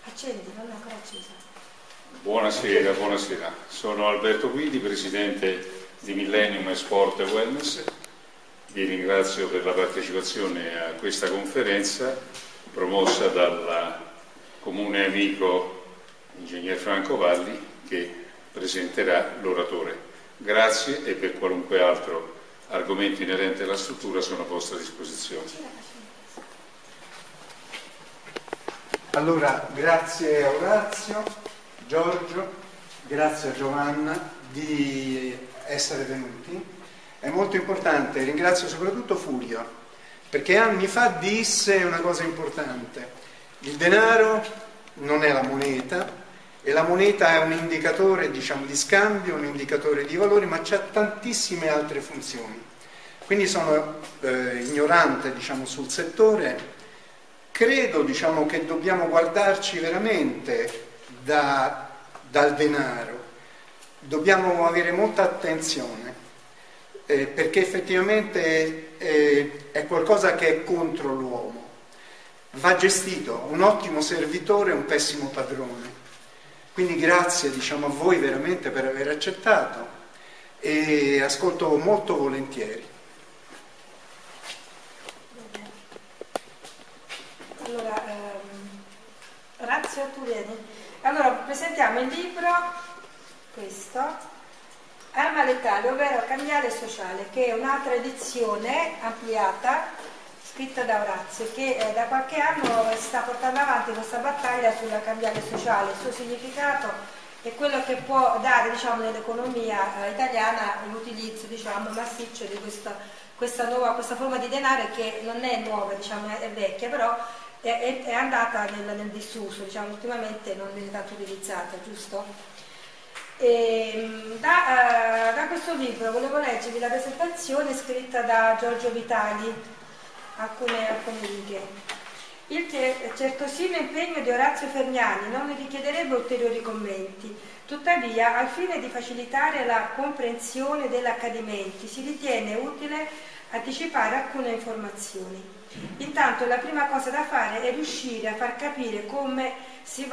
Accendi, non è ancora accesa. Buonasera, buonasera. Sono Alberto Guidi, presidente di Millennium Sport e Wellness. Vi ringrazio per la partecipazione a questa conferenza promossa dal comune amico ingegner Franco Valli, che presenterà l'oratore. Grazie, e per qualunque altro argomento inerente alla struttura sono a vostra disposizione. Allora, grazie a Orazio, Giorgio, grazie a Giovanna di essere venuti. È molto importante, ringrazio soprattutto Fulvio, perché anni fa disse una cosa importante: il denaro non è la moneta, e la moneta è un indicatore, diciamo, di scambio, un indicatore di valori, ma c'ha tantissime altre funzioni. Quindi sono ignorante, diciamo, sul settore. Credo, diciamo, che dobbiamo guardarci veramente dal denaro, dobbiamo avere molta attenzione, perché effettivamente è qualcosa che è contro l'uomo. Va gestito, un ottimo servitore è un pessimo padrone. Quindi grazie, diciamo, a voi veramente per aver accettato, e ascolto molto volentieri. Allora, Orazio, tu vieni. Allora, presentiamo il libro, questo, Arma letale, ovvero Cambiale sociale, che è un'altra edizione ampliata, scritta da Orazio, che da qualche anno sta portando avanti questa battaglia sulla cambiale sociale. Il suo significato è quello che può dare, diciamo, nell'economia italiana l'utilizzo, diciamo, massiccio di questa forma di denaro, che non è nuova, diciamo, è vecchia, però è andata nel disuso, diciamo, ultimamente non viene tanto utilizzata, giusto? Da questo libro volevo leggervi la presentazione scritta da Giorgio Vitali, alcune righe. Il certosino impegno di Orazio Fergnani non ne richiederebbe ulteriori commenti, tuttavia, al fine di facilitare la comprensione dell'accadimento, si ritiene utile anticipare alcune informazioni. Intanto la prima cosa da fare è riuscire a far capire come si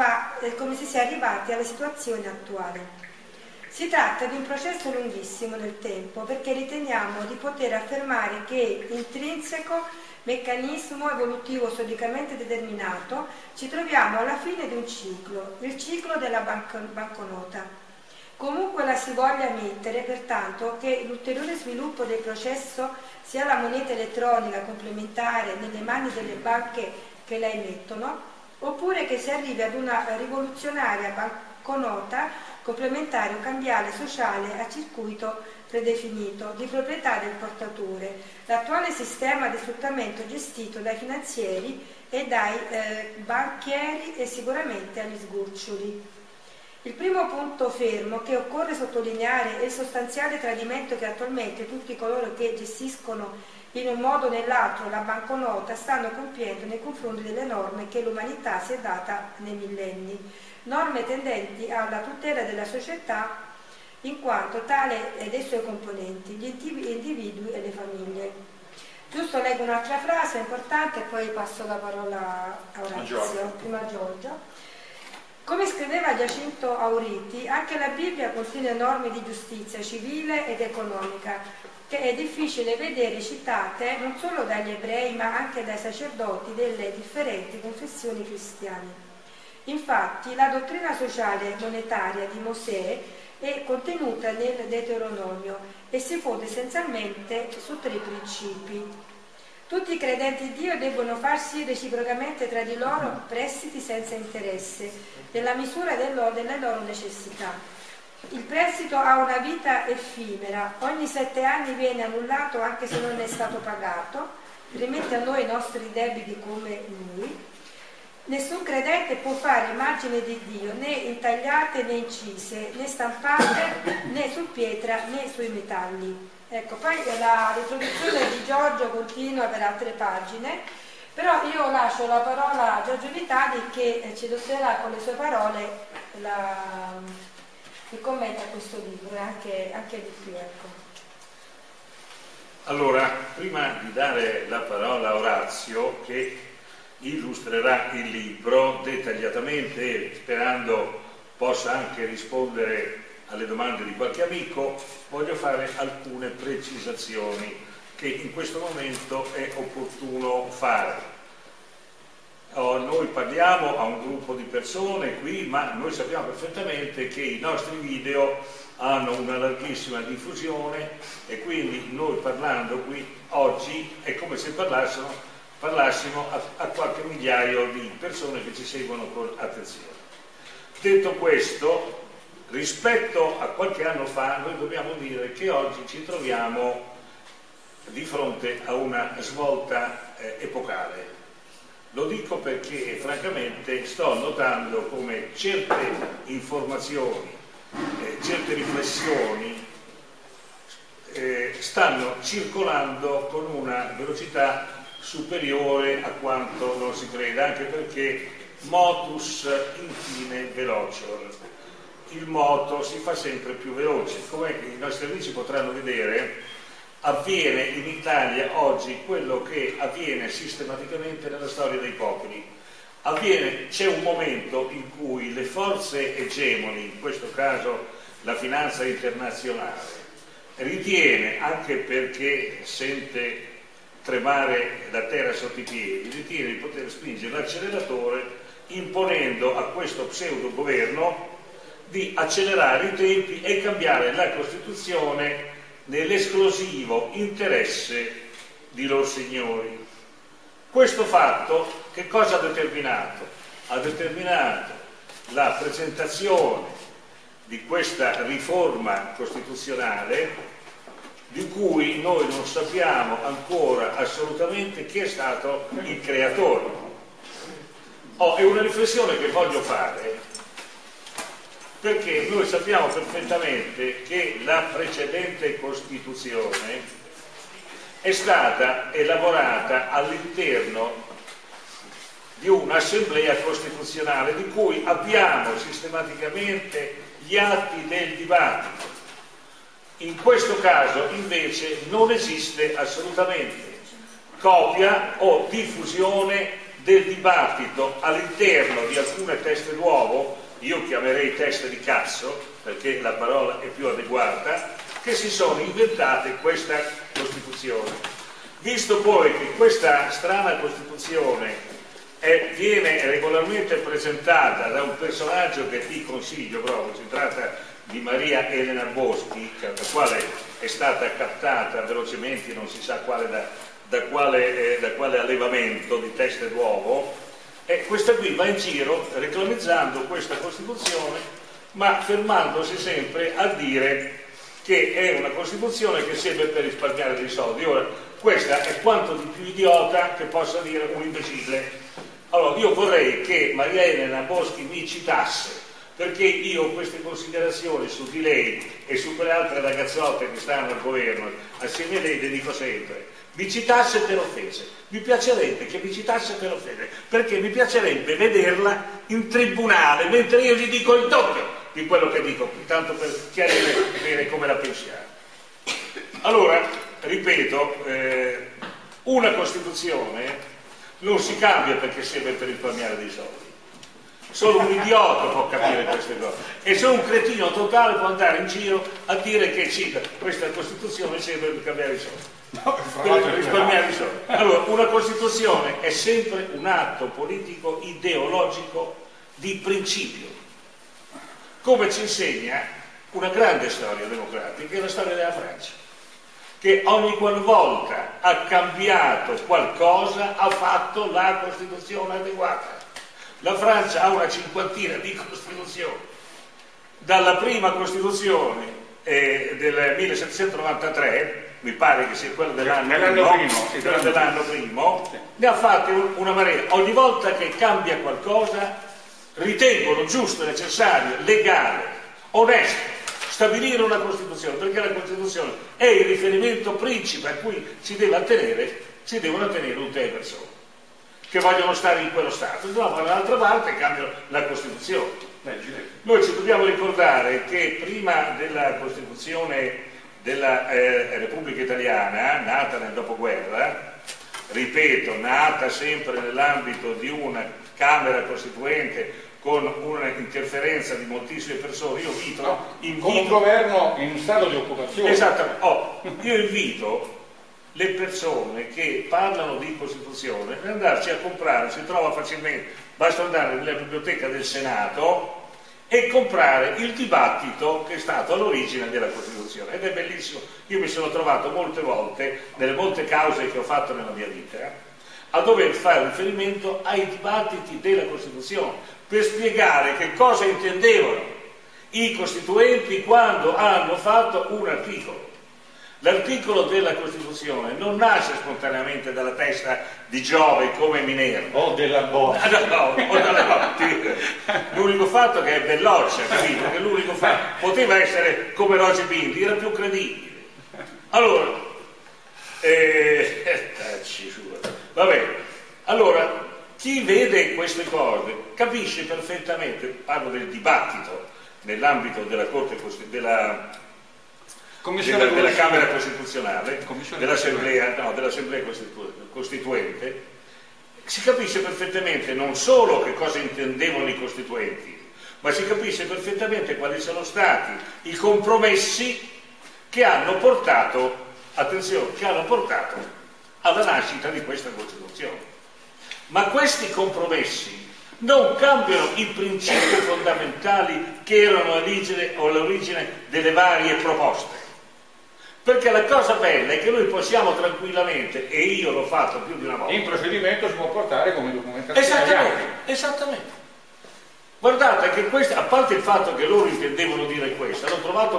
sia arrivati alla situazione attuale. Si tratta di un processo lunghissimo nel tempo, perché riteniamo di poter affermare che, intrinseco meccanismo evolutivo storicamente determinato, ci troviamo alla fine di un ciclo, il ciclo della banconota. Comunque la si voglia ammettere, pertanto, che l'ulteriore sviluppo del processo sia la moneta elettronica complementare nelle mani delle banche che la emettono, oppure che si arrivi ad una rivoluzionaria banconota complementare o cambiale sociale a circuito predefinito di proprietà del portatore, l'attuale sistema di sfruttamento gestito dai finanzieri e dai banchieri e sicuramente agli sgurcioli. Il primo punto fermo che occorre sottolineare è il sostanziale tradimento che attualmente tutti coloro che gestiscono in un modo o nell'altro la banconota stanno compiendo nei confronti delle norme che l'umanità si è data nei millenni, norme tendenti alla tutela della società in quanto tale e dei suoi componenti, gli individui e le famiglie. Giusto, leggo un'altra frase importante e poi passo la parola a Orazio, prima a Giorgio. Come scriveva Giacinto Auriti, anche la Bibbia contiene norme di giustizia civile ed economica, che è difficile vedere citate non solo dagli ebrei ma anche dai sacerdoti delle differenti confessioni cristiane. Infatti, la dottrina sociale monetaria di Mosè è contenuta nel Deuteronomio e si fonda essenzialmente su 3 principi. Tutti i credenti in Dio debbono farsi reciprocamente tra di loro prestiti senza interesse, nella misura delle loro necessità. Il prestito ha una vita effimera, ogni 7 anni viene annullato anche se non è stato pagato, rimette a noi i nostri debiti come Lui. Nessun credente può fare immagini di Dio, né intagliate né incise, né stampate né su pietra né sui metalli. Ecco, poi la riproduzione di Giorgio continua per altre pagine, però io lascio la parola a Giorgio Vitali che ci illustrerà con le sue parole il commento a questo libro e anche di più. Ecco. Allora, prima di dare la parola a Orazio, che illustrerà il libro dettagliatamente, sperando possa anche rispondere alle domande di qualche amico. Voglio fare alcune precisazioni che in questo momento è opportuno fare. Noi parliamo a un gruppo di persone qui, ma noi sappiamo perfettamente che i nostri video hanno una larghissima diffusione e quindi noi parlando qui oggi è come se parlassimo a qualche migliaio di persone che ci seguono con attenzione. Detto questo, rispetto a qualche anno fa, noi dobbiamo dire che oggi ci troviamo di fronte a una svolta epocale. Lo dico perché francamente sto notando come certe informazioni, certe riflessioni stanno circolando con una velocità superiore a quanto non si creda, anche perché motus infine velocior. Il moto si fa sempre più veloce. Come i nostri amici potranno vedere, avviene in Italia oggi quello che avviene sistematicamente nella storia dei popoli. C'è un momento in cui le forze egemoni, in questo caso la finanza internazionale, ritiene, anche perché sente tremare la terra sotto i piedi, ritiene di poter spingere l'acceleratore imponendo a questo pseudo governo di accelerare i tempi e cambiare la Costituzione nell'esclusivo interesse di loro signori. Questo fatto che cosa ha determinato? Ha determinato la presentazione di questa riforma costituzionale di cui noi non sappiamo ancora assolutamente chi è stato il creatore. È una riflessione che voglio fare perché noi sappiamo perfettamente che la precedente Costituzione è stata elaborata all'interno di un'assemblea costituzionale di cui abbiamo sistematicamente gli atti del dibattito. In questo caso invece non esiste assolutamente copia o diffusione del dibattito all'interno di alcune teste d'uovo, io chiamerei teste di cazzo perché la parola è più adeguata, che si sono inventate questa Costituzione. Visto poi che questa strana Costituzione viene regolarmente presentata da un personaggio che ti consiglio proprio, si tratta di Maria Elena Boschi, la quale è stata captata velocemente, non si sa quale da quale allevamento di teste d'uovo, e questa qui va in giro reclamizzando questa Costituzione, ma fermandosi sempre a dire che è una Costituzione che serve per risparmiare dei soldi. Ora, questa è quanto di più idiota che possa dire un imbecille. Allora, io vorrei che Maria Elena Boschi mi citasse, perché io queste considerazioni su di lei e su quelle altre ragazzotte che stanno al governo, assieme a lei le dico sempre, mi citasse per offese. Mi piacerebbe che mi citasse per offese, perché mi piacerebbe vederla in tribunale, mentre io gli dico il doppio di quello che dico, tanto per chiarire bene come la pensiamo. Allora, ripeto, una Costituzione non si cambia perché serve per risparmiare dei soldi. Solo un idiota può capire queste cose, e solo un cretino totale può andare in giro a dire che questa Costituzione serve per cambiare i soldi, per risparmiare i soldi. Allora, una Costituzione è sempre un atto politico ideologico di principio, come ci insegna una grande storia democratica, che è la storia della Francia, che ogni qualvolta ha cambiato qualcosa ha fatto la Costituzione adeguata. La Francia ha una cinquantina di Costituzioni, dalla prima Costituzione del 1793, mi pare che sia quella dell'anno primo, ne ha fatte una marea. Ogni volta che cambia qualcosa ritengono giusto, necessario, legale, onesto stabilire una Costituzione, perché la Costituzione è il riferimento principe a cui si devono attenere tutte le persone che vogliono stare in quello Stato, se no dall'altra parte cambiano la Costituzione. Noi ci dobbiamo ricordare che prima della Costituzione della Repubblica Italiana, nata nel dopoguerra, ripeto, nata sempre nell'ambito di una Camera Costituente con una interferenza di moltissime persone, io invito con un governo in stato di occupazione. Esattamente, io invito le persone che parlano di Costituzione ad andarci a comprare, si trova facilmente, basta andare nella biblioteca del Senato e comprare il dibattito che è stato all'origine della Costituzione, ed è bellissimo. Io mi sono trovato molte volte, nelle molte cause che ho fatto nella mia vita, a dover fare riferimento ai dibattiti della Costituzione per spiegare che cosa intendevano i costituenti quando hanno fatto un articolo. L'articolo della Costituzione non nasce spontaneamente dalla testa di Giove come Minerva O della Boccia. L'unico fatto che è belloccia, capito? Che l'unico fatto poteva essere come Roger Bindi, era più credibile. Allora, va bene. Allora, chi vede queste cose capisce perfettamente, parlo del dibattito nell'ambito della Corte della Camera Costituzionale, dell'Assemblea Costituente, si capisce perfettamente non solo che cosa intendevano i costituenti, ma si capisce perfettamente quali sono stati i compromessi che hanno portato, attenzione, che hanno portato alla nascita di questa Costituzione. Ma questi compromessi non cambiano i principi fondamentali che erano all'origine delle varie proposte. Perché la cosa bella è che noi possiamo tranquillamente, e io l'ho fatto più di una volta, in procedimento si può portare come documentazione agli atti. Esattamente. Guardate che questo, a parte il fatto che loro intendevano dire questo, hanno trovato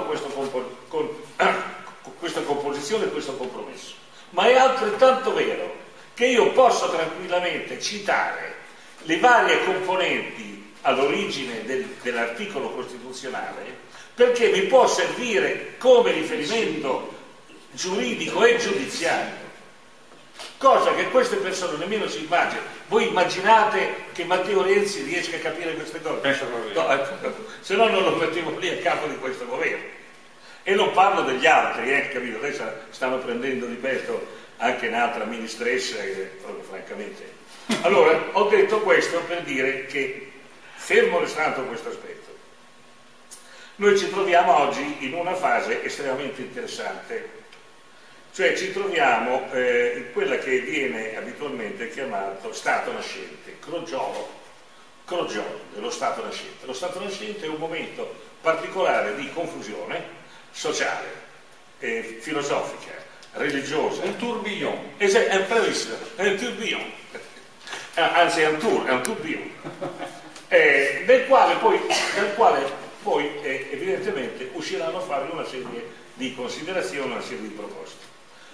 questa composizione e questo compromesso. Ma è altrettanto vero che io posso tranquillamente citare le varie componenti all'origine dell'articolo costituzionale, perché mi può servire come riferimento giuridico e giudiziario, cosa che queste persone nemmeno si immaginano. Voi immaginate che Matteo Renzi riesca a capire queste cose? Penso proprio. Se no non lo mettevo lì a capo di questo governo. E non parlo degli altri, capito? Adesso stanno prendendo di petto anche un'altra ministressa, proprio francamente. Allora, ho detto questo per dire che, fermo restando questo aspetto, noi ci troviamo oggi in una fase estremamente interessante, cioè ci troviamo in quella che viene abitualmente chiamato stato nascente, crogiolo dello stato nascente. Lo stato nascente è un momento particolare di confusione sociale, filosofica, religiosa. Un tourbillon. È bravissimo, è un tourbillon, anzi è un tourbillon, del quale poi evidentemente usciranno fuori una serie di considerazioni, una serie di proposte.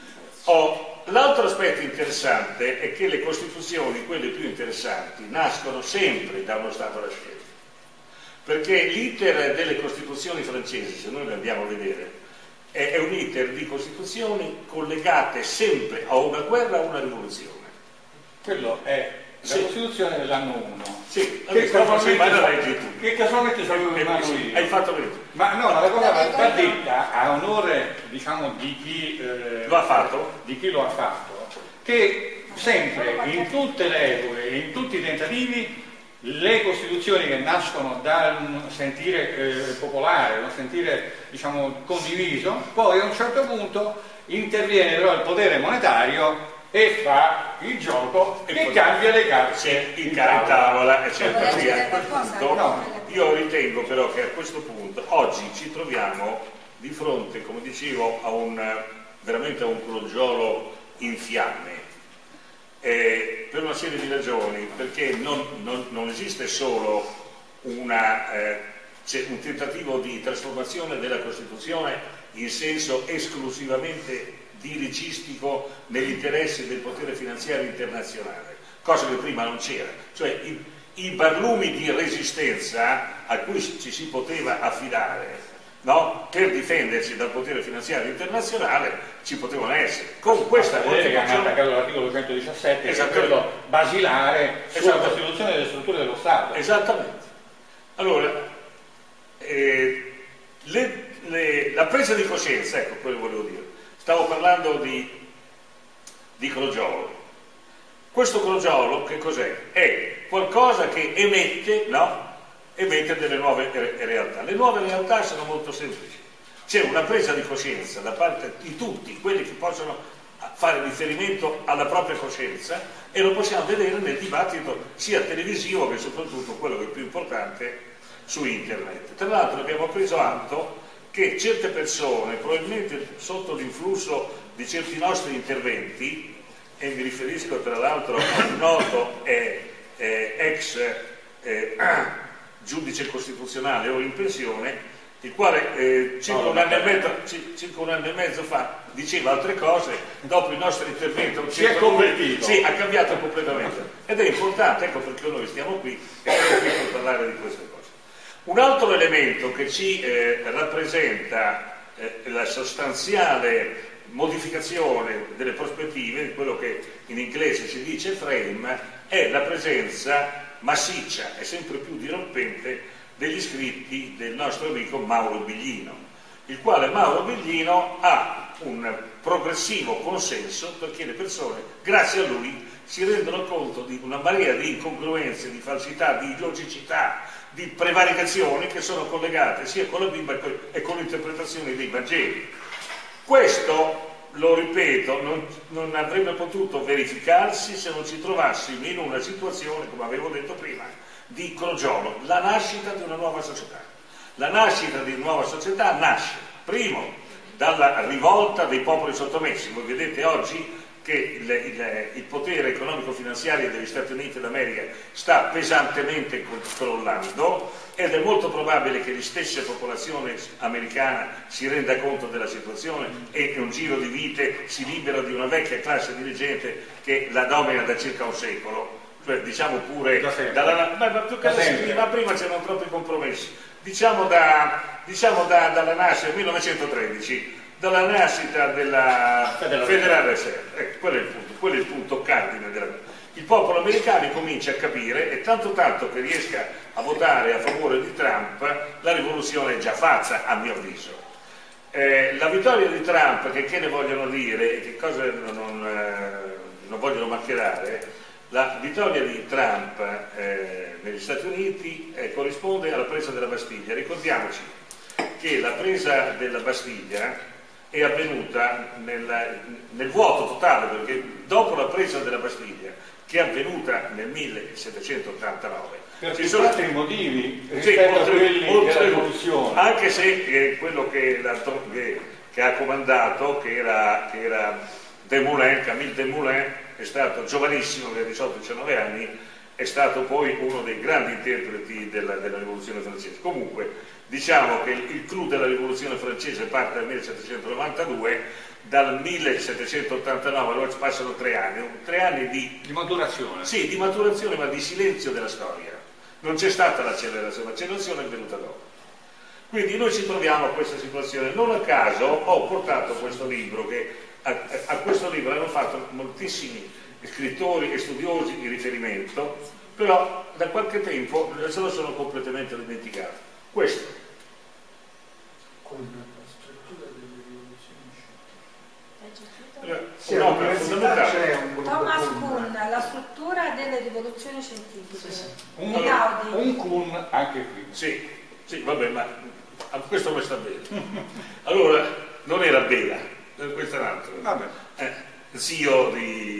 L'altro aspetto interessante è che le costituzioni, quelle più interessanti, nascono sempre da uno stato nascente, perché l'iter delle costituzioni francesi, se noi le andiamo a vedere, è un iter di costituzioni collegate sempre a una guerra o a una rivoluzione. Quello è la Costituzione dell'anno 1. Sì, che casualmente sapevo in mano io. Hai fatto bene. Ma no, ma la cosa va detta a onore, diciamo, di chi lo ha fatto, che sempre, in tutte le epoche, in tutti i tentativi, le Costituzioni che nascono da un sentire popolare, un sentire, diciamo, condiviso, poi a un certo punto interviene però il potere monetario e fa il gioco e cambia le carte in tavola. Io ritengo però che a questo punto oggi ci troviamo di fronte, come dicevo, veramente a un crogiolo in fiamme, per una serie di ragioni, perché non esiste solo un tentativo di trasformazione della Costituzione in senso esclusivamente dirigistico nell'interesse del potere finanziario internazionale, cosa che prima non c'era, cioè i barlumi di resistenza a cui ci si poteva affidare, no? Per difenderci dal potere finanziario internazionale ci potevano essere. Con questa Costituzione che hanno attaccato l'articolo 117, che è quello basilare sulla Costituzione delle strutture dello Stato. Esattamente. Allora, la presa di coscienza, ecco quello che volevo dire. Stavo parlando di crogiolo. Questo crogiolo che cos'è? È qualcosa che emette, no? Emette delle nuove realtà. Le nuove realtà sono molto semplici. C'è una presa di coscienza da parte di tutti quelli che possono fare riferimento alla propria coscienza, e lo possiamo vedere nel dibattito sia televisivo che soprattutto quello che è più importante su internet. Tra l'altro abbiamo preso atto che certe persone, probabilmente sotto l'influsso di certi nostri interventi, e mi riferisco tra l'altro a un noto ex giudice costituzionale ora in pensione, il quale circa un anno e mezzo fa diceva altre cose, dopo il nostro intervento si è convertito. Sì, ha cambiato completamente, ed è importante, ecco perché noi stiamo qui e siamo qui per parlare di queste cose. Un altro elemento che ci rappresenta la sostanziale modificazione delle prospettive, di quello che in inglese si dice frame, è la presenza massiccia e sempre più dirompente degli scritti del nostro amico Mauro Biglino, il quale Mauro Biglino ha un progressivo consenso, perché le persone, grazie a lui, si rendono conto di una marea di incongruenze, di falsità, di illogicità, di prevaricazioni che sono collegate sia con la Bibbia e con l'interpretazione dei Vangeli. Questo, lo ripeto, non avrebbe potuto verificarsi se non ci trovassimo in una situazione, come avevo detto prima, di crogiolo, la nascita di una nuova società. La nascita di una nuova società nasce, primo, dalla rivolta dei popoli sottomessi. Voi vedete oggi che il potere economico-finanziario degli Stati Uniti d'America sta pesantemente crollando, ed è molto probabile che la stessa popolazione americana si renda conto della situazione e in un giro di vite si libera di una vecchia classe dirigente che la domina da circa un secolo. Cioè, diciamo pure ma prima c'erano troppi compromessi, diciamo dalla nascita 1913, dalla nascita della Federal Reserve. Quello è il punto cardine il popolo americano comincia a capire, e tanto che riesca a votare a favore di Trump, la rivoluzione è già fatta, a mio avviso. La vittoria di Trump, che ne vogliono dire e che cosa non vogliono maccherare, la vittoria di Trump negli Stati Uniti corrisponde alla presa della Bastiglia. Ricordiamoci che la presa della Bastiglia è avvenuta nel vuoto totale, perché dopo la presa della Bastiglia, che è avvenuta nel 1789, ci sono altri motivi rispetto a quelli della rivoluzione, anche se quello che ha comandato, che era Desmoulins, Camille Desmoulins, è stato giovanissimo, aveva 18-19 anni, è stato poi uno dei grandi interpreti della rivoluzione francese. Comunque diciamo che il clou della rivoluzione francese parte dal 1792, dal 1789 allora passano 3 anni di maturazione. Sì, di maturazione, ma di silenzio della storia. Non c'è stata l'accelerazione è venuta dopo. Quindi noi ci troviamo a questa situazione. Non a caso ho portato questo libro, che a questo libro hanno fatto moltissimi scrittori e studiosi di riferimento, però da qualche tempo se lo sono completamente dimenticato. Questo. Con la struttura delle rivoluzioni Sì, all'università c'è un gruppo Thomas Kuhn. Kuhn, la struttura delle rivoluzioni scientifiche. Un Kuhn anche qui. Sì, vabbè, ma a questo mi sta bene. Allora, non era Bela, questo è un altro. Vabbè. Zio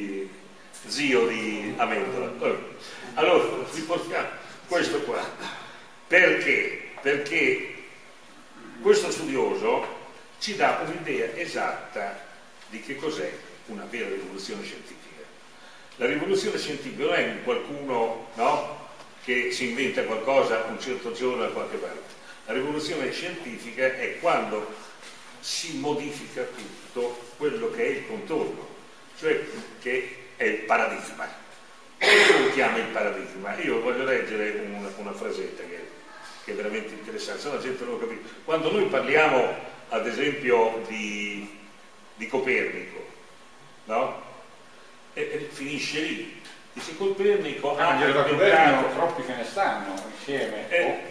di Amendola. Allora, riportiamo questo qua. Perché? Perché questo studioso ci dà un'idea esatta di che cos'è una vera rivoluzione scientifica. La rivoluzione scientifica non è qualcuno, no, che si inventa qualcosa un certo giorno da qualche parte. La rivoluzione scientifica è quando si modifica tutto quello che è il contorno, cioè che è il paradigma. Come lo chiama il paradigma? Io voglio leggere una frasetta che è veramente interessante, se la gente non lo capisce. Quando noi parliamo, ad esempio, di Copernico, no? E finisce lì. Dice Copernico ha Copernico, troppi ce ne stanno insieme, o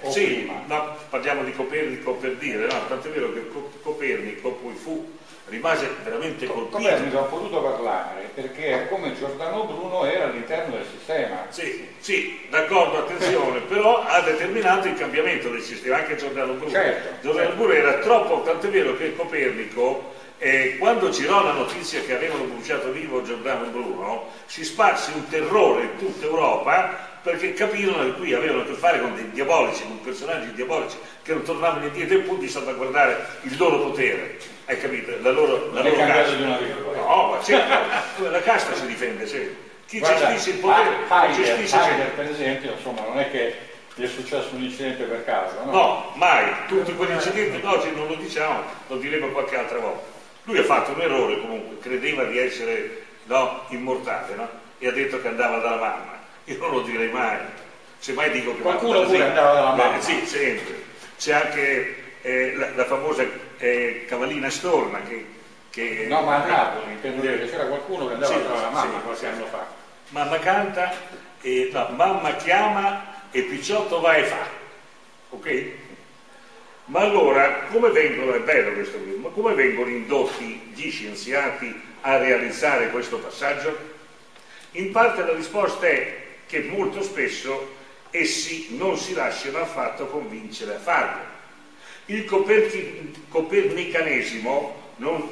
o sì, prima? No, parliamo di Copernico per dire, no? Tant'è vero che Copernico poi rimase veramente colpito. Copernico ha potuto parlare perché come Giordano Bruno era all'interno del sistema. Sì, d'accordo, attenzione, però ha determinato il cambiamento del sistema, anche Giordano Bruno. Giordano Bruno era troppo, tant'è vero che Copernico, quando girò la notizia che avevano bruciato vivo Giordano Bruno, si sparse un terrore in tutta Europa, perché capirono che qui avevano a che fare con dei diabolici, con personaggi diabolici che non tornavano indietro in punto di salvaguardare il loro potere. Hai capito? La loro casta. No, ma certo, la casta si difende sempre. Chi gestisce il potere Haider, per esempio, insomma, non è che gli è successo un incidente per caso, no? No, mai. Tutti quegli incidenti oggi non lo diciamo, lo diremo qualche altra volta. Lui ha fatto un errore comunque, credeva di essere immortale, no? E ha detto che andava dalla mamma. Io non lo direi mai, semmai dico che qualcuno pure andava dalla mamma. Sì, sempre. C'è anche la famosa Cavallina Storna che no, ma a Napoli intendo dire che c'era qualcuno che andava dalla mamma qualche anno fa. Mamma canta, mamma chiama e Picciotto va e fa, ok? Ma allora come vengono, è bello questo libro, ma come vengono indotti gli scienziati a realizzare questo passaggio? In parte la risposta è che molto spesso essi non si lasciano affatto convincere a farlo. Il copernicanesimo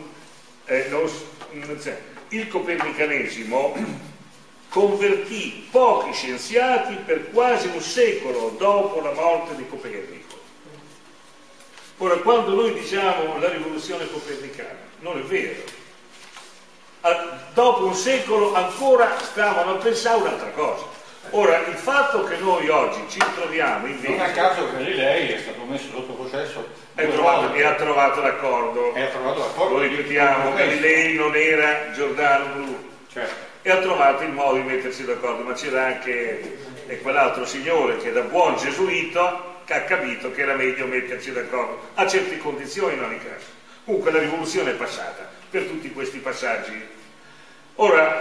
convertì pochi scienziati per quasi un secolo dopo la morte di Copernico. Ora, quando noi diciamo la rivoluzione copernicana, non è vero. Dopo un secolo ancora stavano a pensare un'altra cosa. Ora, il fatto che noi oggi ci troviamo invece... Non a caso Galilei è stato messo sotto processo e ha trovato l'accordo. Lo ripetiamo, Galilei non era Giordano Bruno. Certo. E ha trovato il modo di mettersi d'accordo, ma c'era anche quell'altro signore che da buon gesuita che ha capito che era meglio mettersi d'accordo a certe condizioni in ogni caso. Comunque la rivoluzione è passata per tutti questi passaggi. Ora,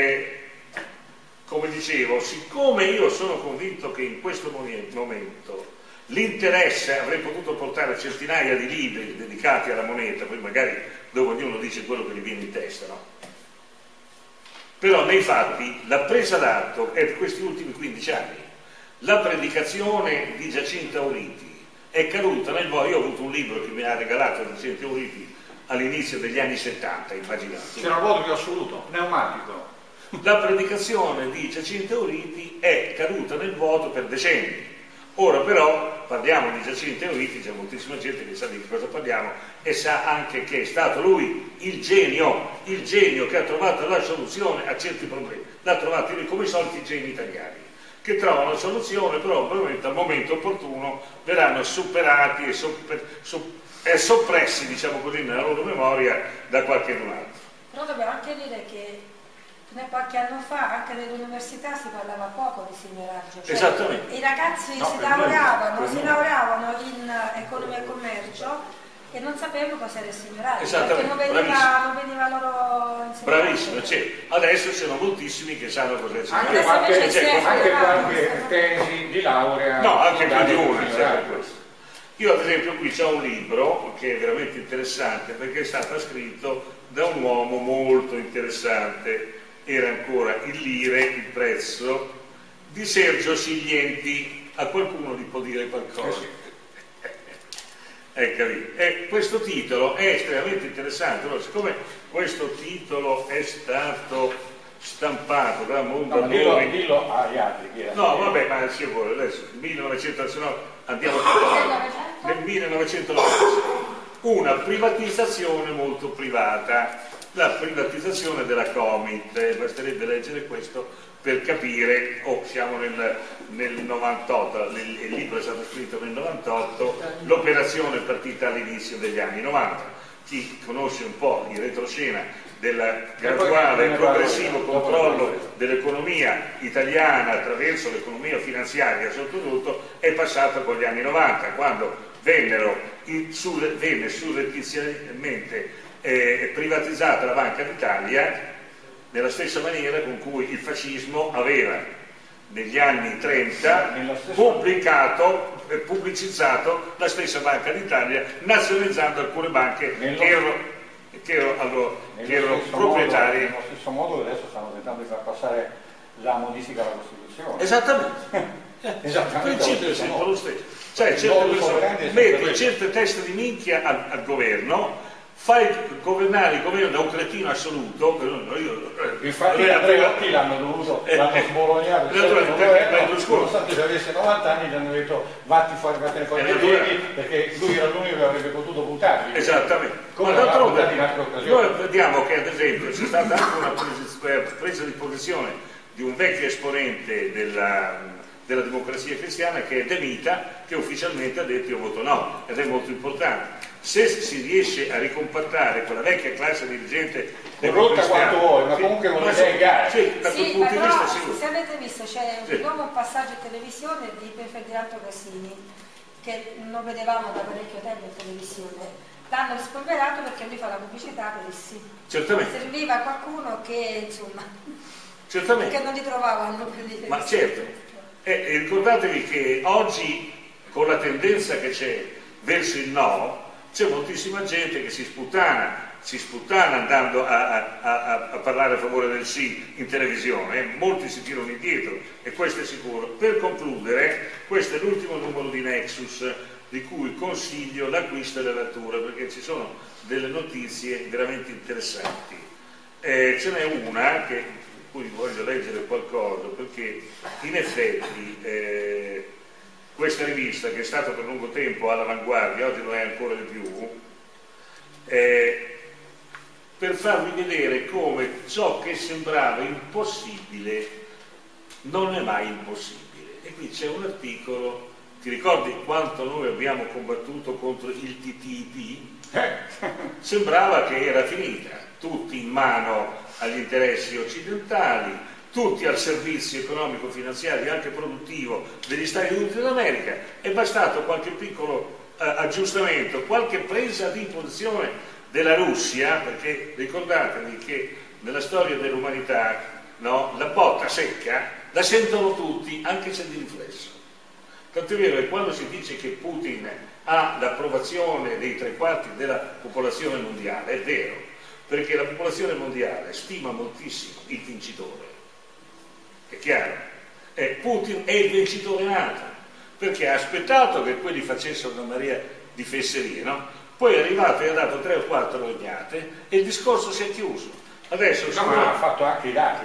come dicevo, siccome io sono convinto che in questo momento l'interesse avrei potuto portare a centinaia di libri dedicati alla moneta, poi magari dove ognuno dice quello che gli viene in testa, no? Però nei fatti la presa d'atto è di questi ultimi 15 anni. La predicazione di Giacinto Auriti è caduta nel vuoto. Io ho avuto un libro che mi ha regalato Giacinto Auriti all'inizio degli anni 70, immaginate. C'era un voto più assoluto, pneumatico. La predicazione di Giacinto Auriti è caduta nel vuoto per decenni. Ora però parliamo di Giacinto Auriti, c'è moltissima gente che sa di cosa parliamo e sa anche che è stato lui il genio che ha trovato la soluzione a certi problemi. L'ha trovato come i soliti geni italiani, che trovano la soluzione, però ovviamente al momento opportuno verranno superati e soppressi, diciamo così, nella loro memoria da qualche altro. Però dobbiamo anche dire che fino a qualche anno fa anche nell'università si parlava poco di signoraggio, cioè esattamente. I ragazzi si laureavano in economia e commercio e non sapevano cos'era il signoraggio, perché non veniva loro insegnato. Bravissimo, adesso c'erano moltissimi che sanno cos'è il signoraggio. Anche qualche tesi di laurea. No, anche più di una. Io ad esempio qui c'ho un libro che è veramente interessante perché è stato scritto da un uomo molto interessante, era ancora il lire, il prezzo, di Sergio Siglienti. A qualcuno gli può dire qualcosa? E questo titolo è estremamente interessante. Allora, siccome questo titolo è stato stampato da Mondadori, dillo agli altri. No, vabbè, ma ci vuole adesso, 1919, andiamo a nel 1996, una privatizzazione molto privata, la privatizzazione della Comit, basterebbe leggere questo per capire, siamo nel 98, il libro è stato scritto nel 98, l'operazione è partita all'inizio degli anni 90, chi conosce un po' in retroscena del graduale e progressivo controllo dell'economia italiana attraverso l'economia finanziaria soprattutto è passato con gli anni 90, quando venne surrettiziamente privatizzata la Banca d'Italia nella stessa maniera con cui il fascismo aveva negli anni 30 pubblicato pubblicizzato la stessa Banca d'Italia, nazionalizzando alcune banche che erano proprietarie. Nello stesso modo adesso stanno tentando di far passare la modifica alla Costituzione. Esattamente. Esattamente. Il principio è sempre lo stesso. Cioè, metti certe teste di minchia al governo, fai governare il governo da un cretino assoluto. Infatti Andreotti l'hanno sbolognato nonostante se avesse 90 anni gli hanno detto vattene fuori dai piedi, perché lui era l'unico che avrebbe potuto buttarli. Esattamente. Ma d'altronde noi vediamo che ad esempio c'è stata anche una presa di posizione di un vecchio esponente della democrazia cristiana, che è De Mita, che ufficialmente ha detto io voto no, ed è molto importante. Se si riesce a ricompattare quella vecchia classe dirigente corrotta quanto vuole, ma comunque con le idee gare. Sì, ma però, se avete visto c'è di nuovo un passaggio in televisione di Ferdinando Casini, che non vedevamo da parecchio tempo in televisione. L'hanno spolverato perché lui fa la pubblicità per il sì. Certamente. Serviva qualcuno che, insomma, certamente, che non li trovavano più di ma certo. E ricordatevi che oggi, con la tendenza che c'è verso il no, c'è moltissima gente che si sputtana andando a parlare a favore del sì in televisione, molti si tirano indietro, e questo è sicuro. Per concludere, questo è l'ultimo numero di Nexus, di cui consiglio l'acquisto e la lettura, perché ci sono delle notizie veramente interessanti. Ce n'è una di cui voglio leggere qualcosa, perché in effetti questa rivista, che è stata per lungo tempo all'avanguardia, oggi lo è ancora di più, per farvi vedere come ciò che sembrava impossibile non è mai impossibile. E qui c'è un articolo. Ti ricordi quanto noi abbiamo combattuto contro il TTIP? Sembrava che era finita, tutti in mano agli interessi occidentali, tutti al servizio economico-finanziario, anche produttivo, degli Stati Uniti d'America. È bastato qualche piccolo aggiustamento, qualche presa di posizione della Russia, perché ricordatevi che nella storia dell'umanità, no, la botta secca la sentono tutti, anche se di riflesso. Tanto è vero che quando si dice che Putin ha l'approvazione dei 3/4 della popolazione mondiale, è vero, perché la popolazione mondiale stima moltissimo il vincitore. È chiaro? Putin è il vincitore nato, perché ha aspettato che quelli facessero una marea di fesserie, no? Poi è arrivato e ha dato 3 o 4 legnate e il discorso si è chiuso. Adesso ma ha fatto anche i dati.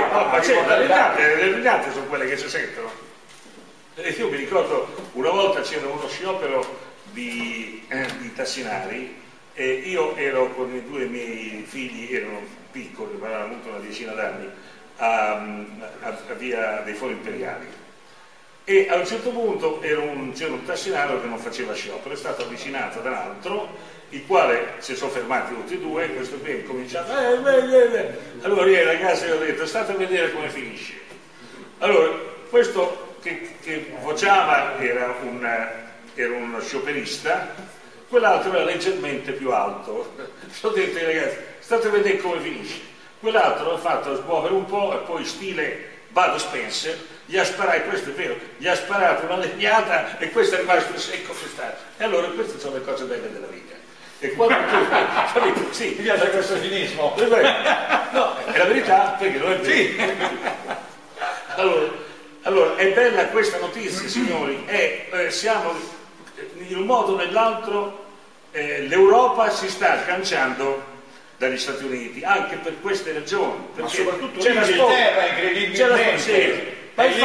Le legnate sono quelle che si sentono. Io mi ricordo una volta c'era uno sciopero di tassinari, e io ero con i 2 miei figli, erano piccoli, ma avevano avuto una decina d'anni, a via dei Fori Imperiali, e a un certo punto c'era un tassinario che non faceva sciopero, è stato avvicinato da un altro, il quale si sono fermati tutti e 2, e questo qui è cominciato allora io ai ragazzi ho detto state a vedere come finisce. Allora questo che vociava era uno scioperista, quell'altro era leggermente più alto. Ho detto ai ragazzi state a vedere come finisce. Quell'altro l'ha fatto smuovere un po' e poi stile Bud Spencer gli ha sparato, questo è vero, gli ha sparato una legnata e questo è rimasto secco quest'anno. E allora queste sono le cose belle della vita. E quando tu sì, mi piace questo cinismo. No, è la verità, perché non è vero. Sì. Allora, è bella questa notizia, signori, siamo in un modo o nell'altro, l'Europa si sta sganciando dagli Stati Uniti, anche per queste ragioni. Ma soprattutto c'è la sponda, incredibilmente.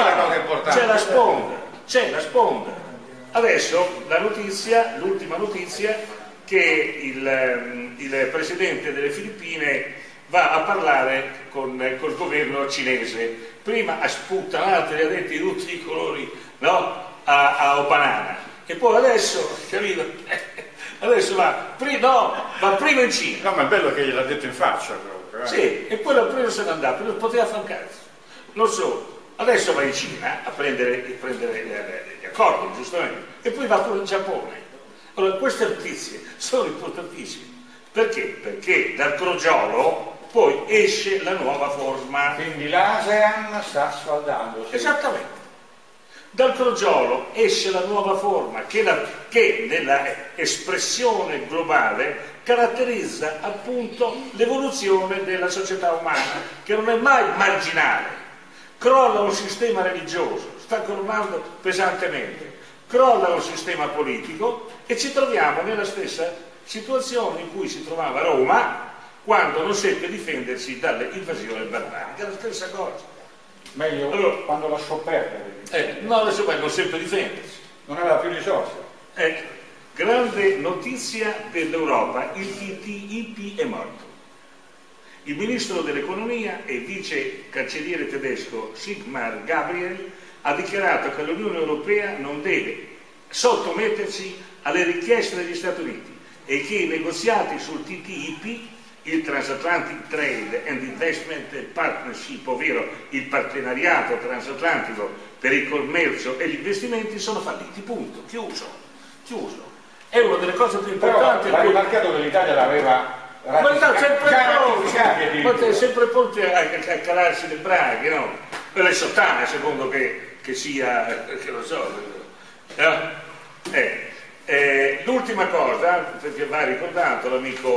C'è la sponda. Adesso l'ultima notizia, che il presidente delle Filippine va a parlare col governo cinese. Prima ha sputtanato e ha detto di tutti i colori, no? a Opanana, e poi adesso, capito? Adesso va prima in Cina. No, ma è bello che gliel'ha detto in faccia proprio. Sì, e poi prima se n'è andato, non poteva fare un cazzo. Non so, adesso va in Cina a prendere gli accordi, giustamente, e poi va pure in Giappone. Allora, queste notizie sono importantissime. Perché? Perché dal crogiolo poi esce la nuova forma. Quindi l'ASEAN sta sfaldandosi. Esattamente. Dal crogiolo esce la nuova forma che nella espressione globale caratterizza appunto l'evoluzione della società umana, che non è mai marginale. Crolla un sistema religioso, sta crollando pesantemente, crolla un sistema politico e ci troviamo nella stessa situazione in cui si trovava Roma quando non seppe difendersi dalle invasioni barbariche, è la stessa cosa. Meglio Allora, quando lasciò perdere. no, adesso non seppe difendersi. Non aveva più risorse. Grande notizia dell'Europa, il TTIP è morto. Il ministro dell'economia e vice cancelliere tedesco Sigmar Gabriel ha dichiarato che l'Unione Europea non deve sottomettersi alle richieste degli Stati Uniti e che i negoziati sul TTIP, il Transatlantic Trade and Investment Partnership, ovvero il partenariato transatlantico per il commercio e gli investimenti, sono falliti, punto, chiuso. È una delle cose più importanti. Però ha rimarcato che l'Italia l'aveva sempre pronte a calarsi le braghe, no? Per le sottane, secondo che sia, che lo so. L'ultima cosa, perché va ricordato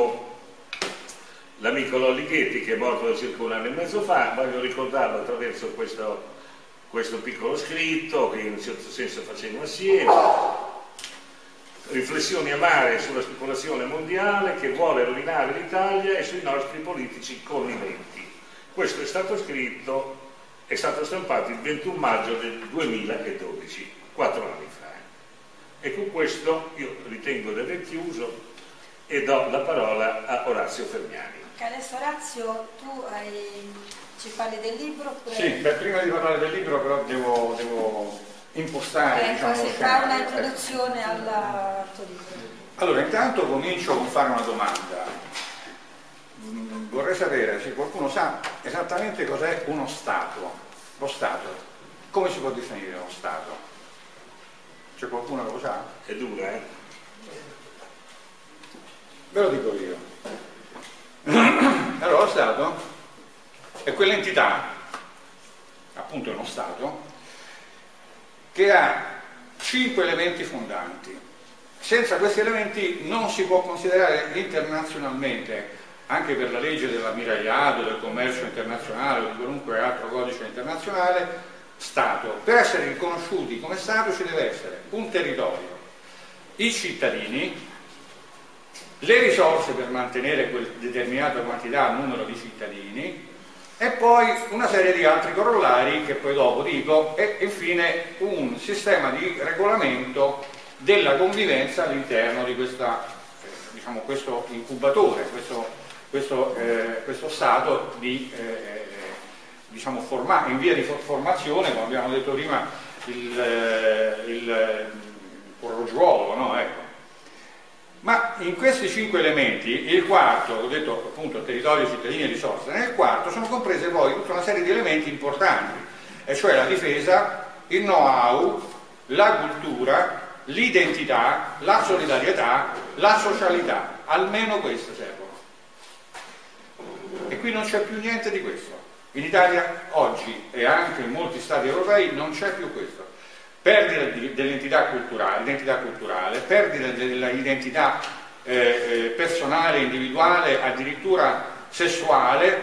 l'amico Lolli Ghetti, che è morto da circa 1 anno e mezzo fa, voglio ricordarlo attraverso questo piccolo scritto che in un certo senso facciamo assieme. Riflessioni amare sulla speculazione mondiale che vuole rovinare l'Italia e sui nostri politici conniventi. Questo è stato scritto, è stato stampato il 21 maggio del 2012, 4 anni fa. E con questo io ritengo di aver chiuso e do la parola a Orazio Fermiani. Adesso Orazio, tu ci parli del libro? Oppure... Sì, prima di parlare del libro però devo impostare, si fa una introduzione al tuo libro. Allora, intanto comincio con fare una domanda. Vorrei sapere se qualcuno sa esattamente cos'è uno Stato. Lo Stato, come si può definire uno Stato? C'è qualcuno che lo sa? È dura, Ve lo dico io. Allora, lo Stato è quell'entità, appunto è uno Stato, che ha 5 elementi fondanti. Senza questi elementi non si può considerare internazionalmente, anche per la legge dell'ammiragliato, del commercio internazionale o di qualunque altro codice internazionale, Stato. Per essere riconosciuti come Stato ci deve essere un territorio, i cittadini, le risorse per mantenere quel determinata quantità, numero di cittadini, e poi una serie di altri corollari che poi dopo dico, e infine un sistema di regolamento della convivenza all'interno di questa, questo incubatore, questo stato di, in via di formazione, come abbiamo detto prima, il crogiolo, no? Ecco. Ma in questi 5 elementi, il quarto, ho detto appunto territorio, cittadini e risorse, nel quarto sono comprese poi tutta una serie di elementi importanti, e cioè la difesa, il know-how, la cultura, l'identità, la solidarietà, la socialità. Almeno queste servono. E qui non c'è più niente di questo. In Italia oggi e anche in molti stati europei non c'è più questo. Perdita dell'identità culturale, perdita dell'identità personale, individuale, addirittura sessuale,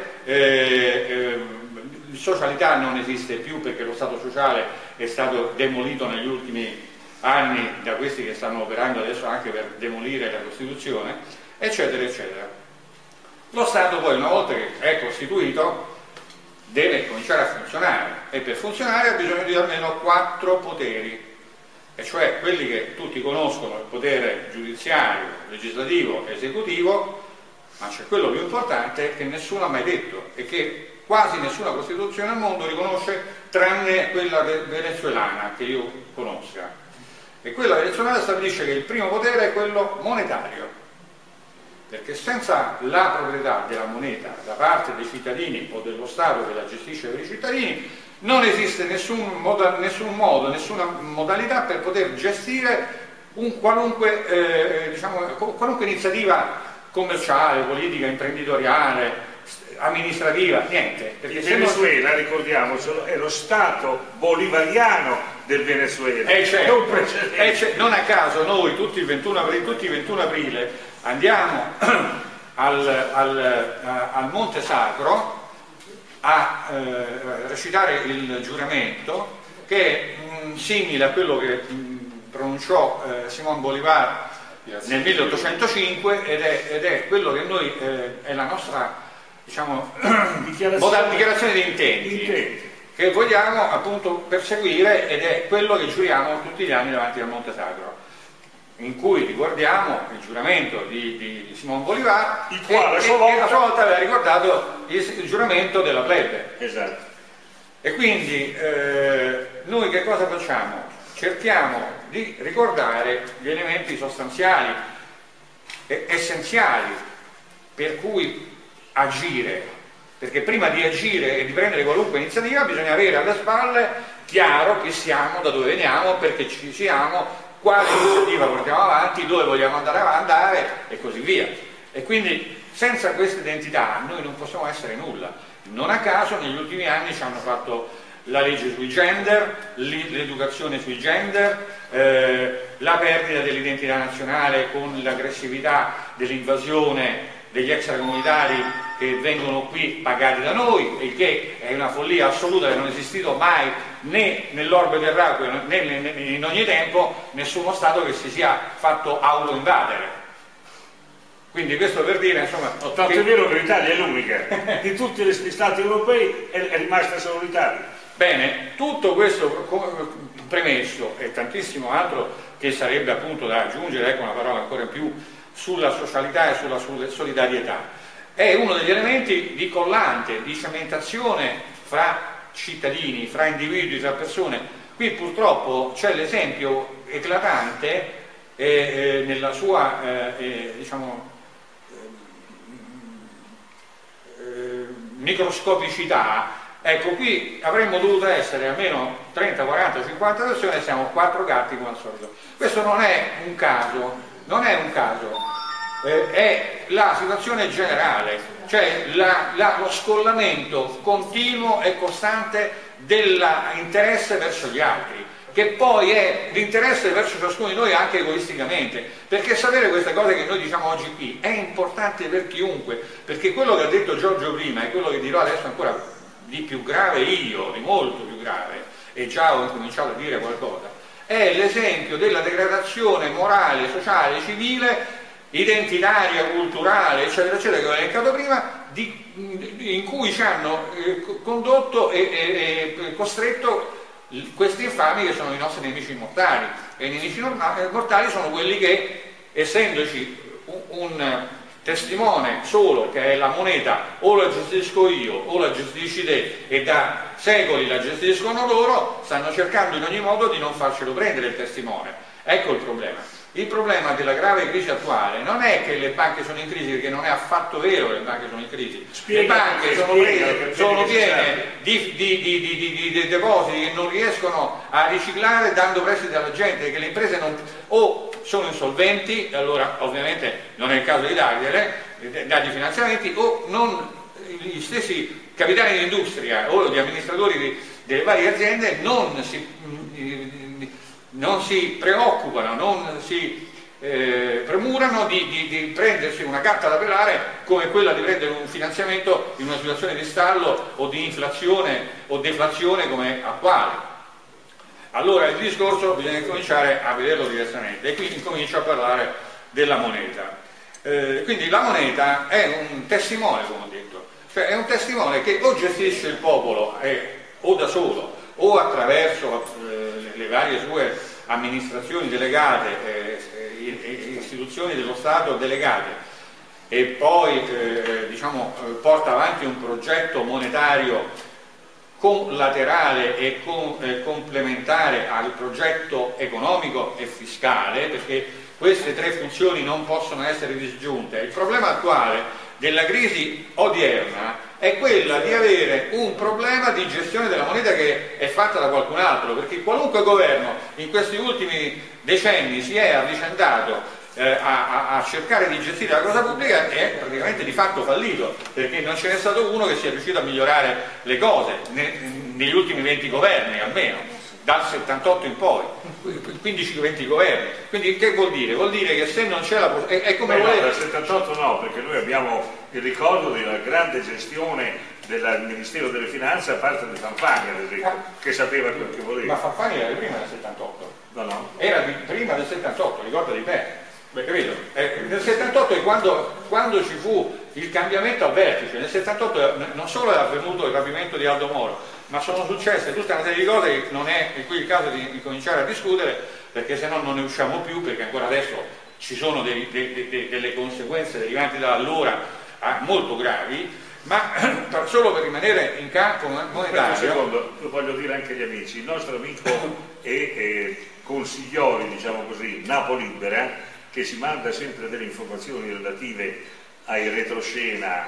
socialità non esiste più perché lo Stato sociale è stato demolito negli ultimi anni da questi che stanno operando adesso anche per demolire la Costituzione, eccetera, eccetera. Lo Stato poi, una volta che è costituito, deve cominciare a funzionare, e per funzionare ha bisogno di almeno 4 poteri, e cioè quelli che tutti conoscono, il potere giudiziario, legislativo, esecutivo, ma c'è quello più importante che nessuno ha mai detto e che quasi nessuna Costituzione al mondo riconosce, tranne quella venezuelana che io conosca. E quella venezuelana stabilisce che il primo potere è quello monetario, perché senza la proprietà della moneta da parte dei cittadini o dello Stato che la gestisce per i cittadini non esiste nessun modo, nessuna modalità per poter gestire qualunque iniziativa commerciale, politica, imprenditoriale, amministrativa, niente. Il Venezuela, ricordiamocelo, è lo Stato bolivariano del Venezuela. Non a caso noi tutti il 21 aprile andiamo al Monte Sacro a recitare il giuramento, che è simile a quello che pronunciò Simón Bolívar nel 1805 ed è quello che noi è la nostra, diciamo, dichiarazione di intenti che vogliamo appunto perseguire, ed è quello che giuriamo tutti gli anni davanti al Monte Sacro, in cui ricordiamo il giuramento di Simón Bolívar, il quale a sua volta aveva ricordato il giuramento della plebe. Esatto. E quindi noi che cosa facciamo? Cerchiamo di ricordare gli elementi sostanziali, essenziali, per cui agire, perché prima di agire e di prendere qualunque iniziativa bisogna avere alle spalle chiaro chi siamo, da dove veniamo, perché ci siamo, quale iniziativa portiamo avanti, dove vogliamo andare e così via. E quindi senza questa identità noi non possiamo essere nulla. Non a caso negli ultimi anni ci hanno fatto la legge sui gender, l'educazione sui gender, la perdita dell'identità nazionale con l'aggressività dell'invasione degli extracomunitari che vengono qui pagati da noi, il che è una follia assoluta che non è esistito mai né nell'orbe terracqueo né in ogni tempo nessuno Stato che si sia fatto autoinvadere. Quindi questo per dire, insomma... Tanto è vero che l'Italia è l'unica, di tutti gli Stati europei è rimasta solo l'Italia. Bene, tutto questo premesso e tantissimo altro che sarebbe appunto da aggiungere, ecco una parola ancora in più, sulla socialità e sulla solidarietà, è uno degli elementi di collante, di cementazione fra cittadini, fra individui, fra persone. Qui purtroppo c'è l'esempio eclatante nella sua microscopicità. Ecco, qui avremmo dovuto essere almeno 30, 40, 50 persone e siamo 4 gatti come al solito. Questo non è un caso, è la situazione generale, cioè lo scollamento continuo e costante dell'interesse verso gli altri, che poi è l'interesse verso ciascuno di noi anche egoisticamente, perché sapere queste cose che noi diciamo oggi qui è importante per chiunque, perché quello che ha detto Giorgio prima e quello che dirò adesso ancora di più grave io, di molto più grave, e già ho incominciato a dire qualcosa, è l'esempio della degradazione morale, sociale, civile, identitaria, culturale, eccetera, eccetera, che ho elencato prima, in cui ci hanno condotto e costretto questi infami che sono i nostri nemici mortali. E i nemici mortali sono quelli che, essendoci un testimone solo che è la moneta, o la gestisco io o la gestisci te, e da secoli la gestiscono loro, stanno cercando in ogni modo di non farcelo prendere il testimone. Ecco il problema. Il problema della grave crisi attuale non è che le banche sono in crisi, perché non è affatto vero che le banche sono in crisi. Le banche sono piene di depositi che non riescono a riciclare dando prestiti alla gente, che le imprese o sono insolventi, allora ovviamente non è il caso di dargli finanziamenti, o gli stessi capitani di industria o gli amministratori delle varie aziende non si preoccupano, non si premurano di prendersi una carta da pelare come quella di prendere un finanziamento in una situazione di stallo o di inflazione o deflazione come attuale. Allora il discorso bisogna cominciare a vederlo diversamente, e quindi incomincio a parlare della moneta. Quindi la moneta è un testimone, come ho detto, cioè è un testimone che o gestisce il popolo o da solo o attraverso le varie sue amministrazioni delegate, istituzioni dello Stato delegate, e poi porta avanti un progetto monetario collaterale e complementare al progetto economico e fiscale, perché queste tre funzioni non possono essere disgiunte. Il problema attuale della crisi odierna è quella di avere un problema di gestione della moneta che è fatta da qualcun altro, perché qualunque governo in questi ultimi decenni si è avvicendato a cercare di gestire la cosa pubblica è praticamente di fatto fallito, perché non ce n'è stato uno che sia riuscito a migliorare le cose negli ultimi 20 governi almeno. dal 78 in poi, 15-20 governi. Quindi che vuol dire? Vuol dire che se non c'è la possibilità, è come volere. Dal 78 no, perché noi abbiamo il ricordo della grande gestione del Ministero delle Finanze a parte di Fanfani, ad esempio, che sapeva quel che voleva. Ma Fanfani era prima del 78. No. Era prima del 78, ricordati bene. Capito? Nel 78 è quando ci fu il cambiamento al vertice. Nel 78 non solo è avvenuto il rapimento di Aldo Moro, ma sono successe tutta una serie di cose che non è qui il caso di cominciare a discutere, perché se no non ne usciamo più, perché ancora adesso ci sono delle conseguenze derivanti da allora molto gravi, ma solo per rimanere in campo monetario. Un secondo, lo voglio dire anche agli amici, il nostro amico e consigliori, diciamo così, Napo Libera, che ci manda sempre delle informazioni relative ai retroscena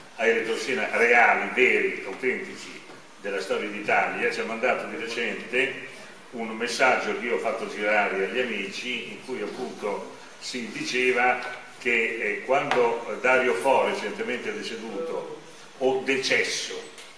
reali, veri, autentici della storia d'Italia, ci ha mandato di recente un messaggio che io ho fatto girare agli amici, in cui appunto si diceva che quando Dario Fo, recentemente deceduto o decesso,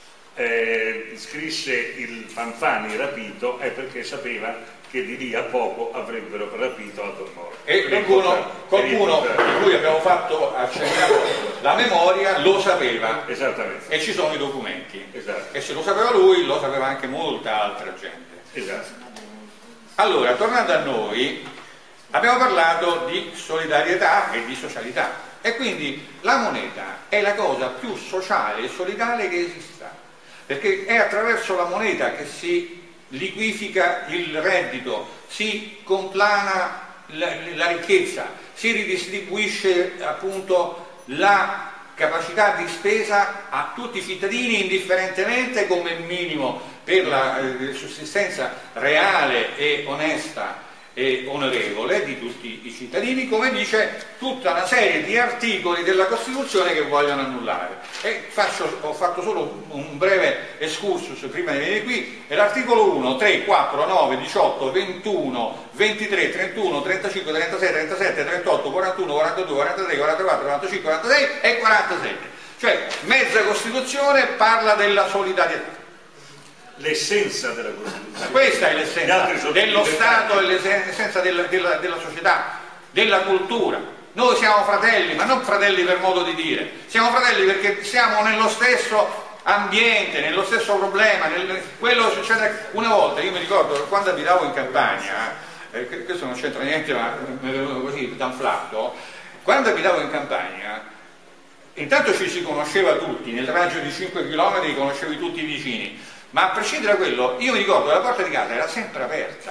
scrisse il Fanfani rapito, è perché sapeva che di lì a poco avrebbero rapito Aldo Moro. E qualcuno di cui abbiamo fatto accennato la memoria lo sapeva. Esattamente. E ci sono i documenti. Esatto. E se lo sapeva lui, lo sapeva anche molta altra gente. Esatto. Allora, tornando a noi, abbiamo parlato di solidarietà e di socialità. E quindi la moneta è la cosa più sociale e solidale che esista. Perché è attraverso la moneta che si liquifica il reddito, si complana la ricchezza, si ridistribuisce appunto la capacità di spesa a tutti i cittadini indifferentemente come minimo per la sussistenza reale e onesta e onorevole di tutti i cittadini, come dice tutta una serie di articoli della Costituzione che vogliono annullare. E ho fatto solo un breve excursus prima di venire qui. È l'articolo 1, 3, 4, 9, 18, 21, 23, 31, 35, 36, 37, 38, 41, 42, 43, 44, 45, 46 e 47. Cioè mezza Costituzione parla della solidarietà. L'essenza della Costituzione. Questa è l'essenza dello Stato, è l'essenza della società, della cultura. Noi siamo fratelli, ma non fratelli per modo di dire, siamo fratelli perché siamo nello stesso ambiente, nello stesso problema. Quello succede una volta, io mi ricordo quando abitavo in Campania, questo non c'entra niente, ma mi è venuto così tanflato, quando abitavo in Campania, intanto ci si conosceva tutti, nel raggio di 5 km conoscevi tutti i vicini. Ma a prescindere da quello, io mi ricordo che la porta di casa era sempre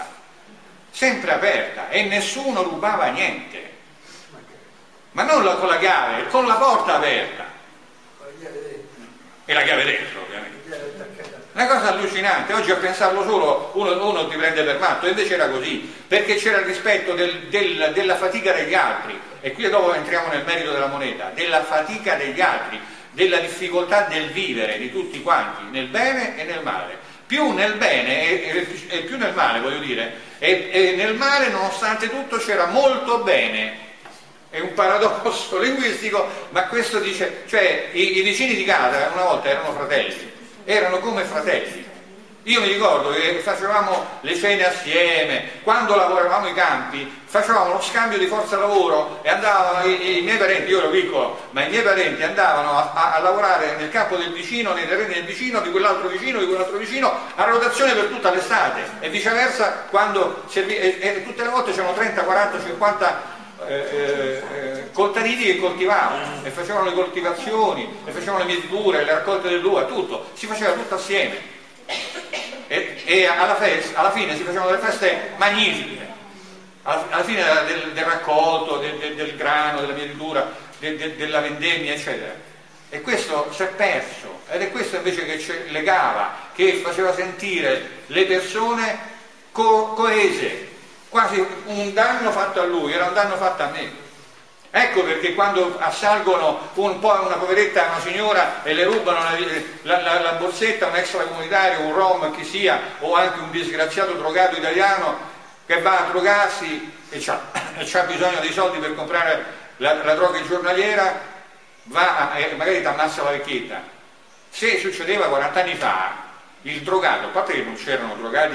aperta e nessuno rubava niente, ma non con la chiave, con la porta aperta e la chiave dentro ovviamente. Una cosa allucinante, oggi a pensarlo solo uno ti prende per matto, invece era così, perché c'era il rispetto della fatica degli altri, e qui dopo entriamo nel merito della moneta, della fatica degli altri, della difficoltà del vivere di tutti quanti, nel bene e nel male. Più nel bene e più nel male, voglio dire, e nel male nonostante tutto c'era molto bene. È un paradosso linguistico, ma questo dice, cioè i vicini di casa una volta erano fratelli, erano come fratelli. Io mi ricordo che facevamo le cene assieme, quando lavoravamo i campi, facevamo lo scambio di forza lavoro e andavano i miei parenti, io ero piccolo, ma i miei parenti andavano a lavorare nel campo del vicino, nei terreni del vicino, di quell'altro vicino, a rotazione per tutta l'estate, e viceversa quando e tutte le volte c'erano 30, 40, 50 contadini che coltivavano e facevano le coltivazioni, e facevano le mietiture, le raccolte dell'uva, tutto, si faceva tutto assieme. E alla fine si facevano delle feste magnifiche, alla fine del raccolto, del grano, della mietitura, della vendemmia, eccetera. E questo si è perso, ed è questo invece che ci legava, che faceva sentire le persone coese. Quasi un danno fatto a lui era un danno fatto a me. Ecco perché quando assalgono un po' una poveretta, una signora, e le rubano la borsetta, un extracomunitario, un rom, chi sia, o anche un disgraziato drogato italiano che va a drogarsi e c'ha bisogno dei soldi per comprare la droga giornaliera, e magari ti ammassa la vecchietta. Se succedeva 40 anni fa, il drogato, a parte che non c'erano drogati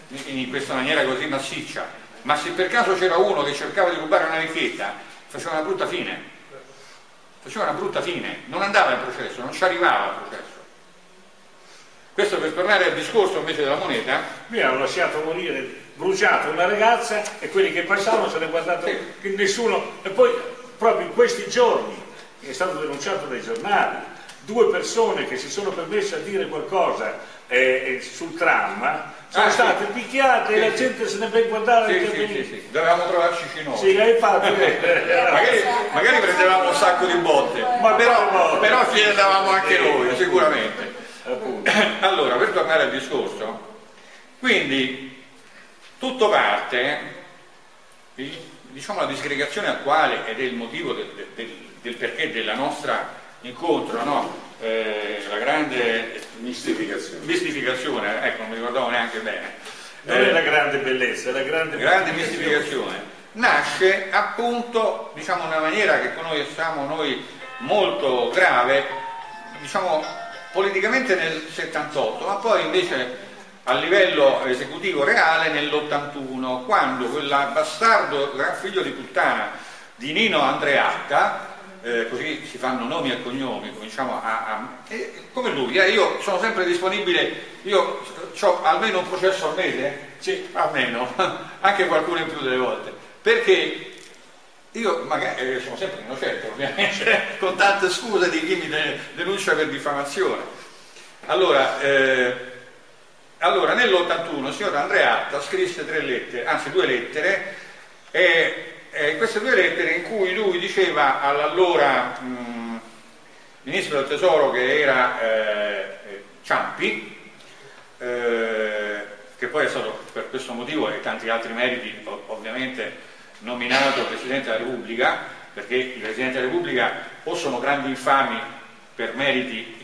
in questa maniera così massiccia, ma se per caso c'era uno che cercava di rubare una vecchietta, faceva una brutta fine. Faceva una brutta fine, non andava in processo, non ci arrivava al processo. Questo per tornare al discorso invece della moneta. Mi hanno lasciato morire, bruciato una ragazza e quelli che passavano se ne guardato che nessuno. E poi proprio in questi giorni è stato denunciato dai giornali, 2 persone che si sono permesse a dire qualcosa sul tram sono state picchiate e la gente se ne ben guardava. Sì. Dovevamo trovarci noi. Sì, infatti. magari prendevamo un sacco di botte, però ci andavamo anche noi, sicuramente. Allora, per tornare al discorso, quindi tutto parte, diciamo, la disgregazione attuale ed è il motivo del perché della nostra incontro, no? La grande mistificazione, ecco, non mi ricordavo neanche bene. Non è la grande bellezza, è la grande mistificazione. Nasce appunto, diciamo, in una maniera che conosciamo noi molto grave, diciamo, politicamente nel 78, ma poi invece a livello esecutivo reale nell'81, quando quel bastardo gran figlio di puttana di Nino Andreatta, così si fanno nomi e cognomi, cominciamo come lui, io sono sempre disponibile, io ho almeno un processo al mese, sì, almeno, anche qualcuno in più delle volte, perché io magari sono sempre innocente, ovviamente, con tante scuse di chi mi denuncia per diffamazione. Allora nell'81 il signor Andreatta scrisse 2 lettere, e queste 2 lettere in cui lui diceva all'allora ministro del tesoro, che era Ciampi, che poi è stato per questo motivo e tanti altri meriti ovviamente nominato Presidente della Repubblica, perché i Presidenti della Repubblica o sono grandi infami per meriti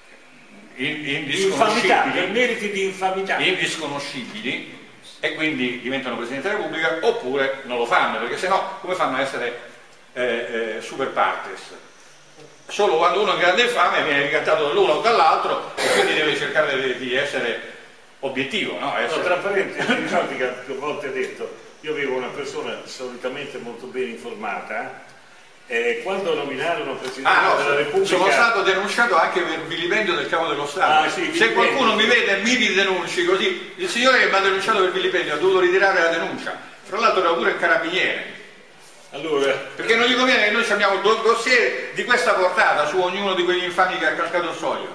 indisconoscibili e quindi diventano Presidente della Repubblica, oppure non lo fanno, perché sennò come fanno a essere super partes? Solo quando uno è grande infame viene ricattato dall'uno o dall'altro e quindi deve cercare di essere obiettivo, no? Tra parentesi, ricordi che a volte detto, io avevo una persona solitamente molto ben informata, quando nominarono Presidente della Repubblica... Sono stato denunciato anche per vilipendio del Capo dello Stato. Se qualcuno mi vede e mi ridenunci così, il signore che mi ha denunciato per vilipendio ha dovuto ritirare la denuncia, fra l'altro era pure il carabiniere. Allora, perché non gli conviene che noi abbiamo un dossier di questa portata su ognuno di quegli infami che ha cascato il soglio.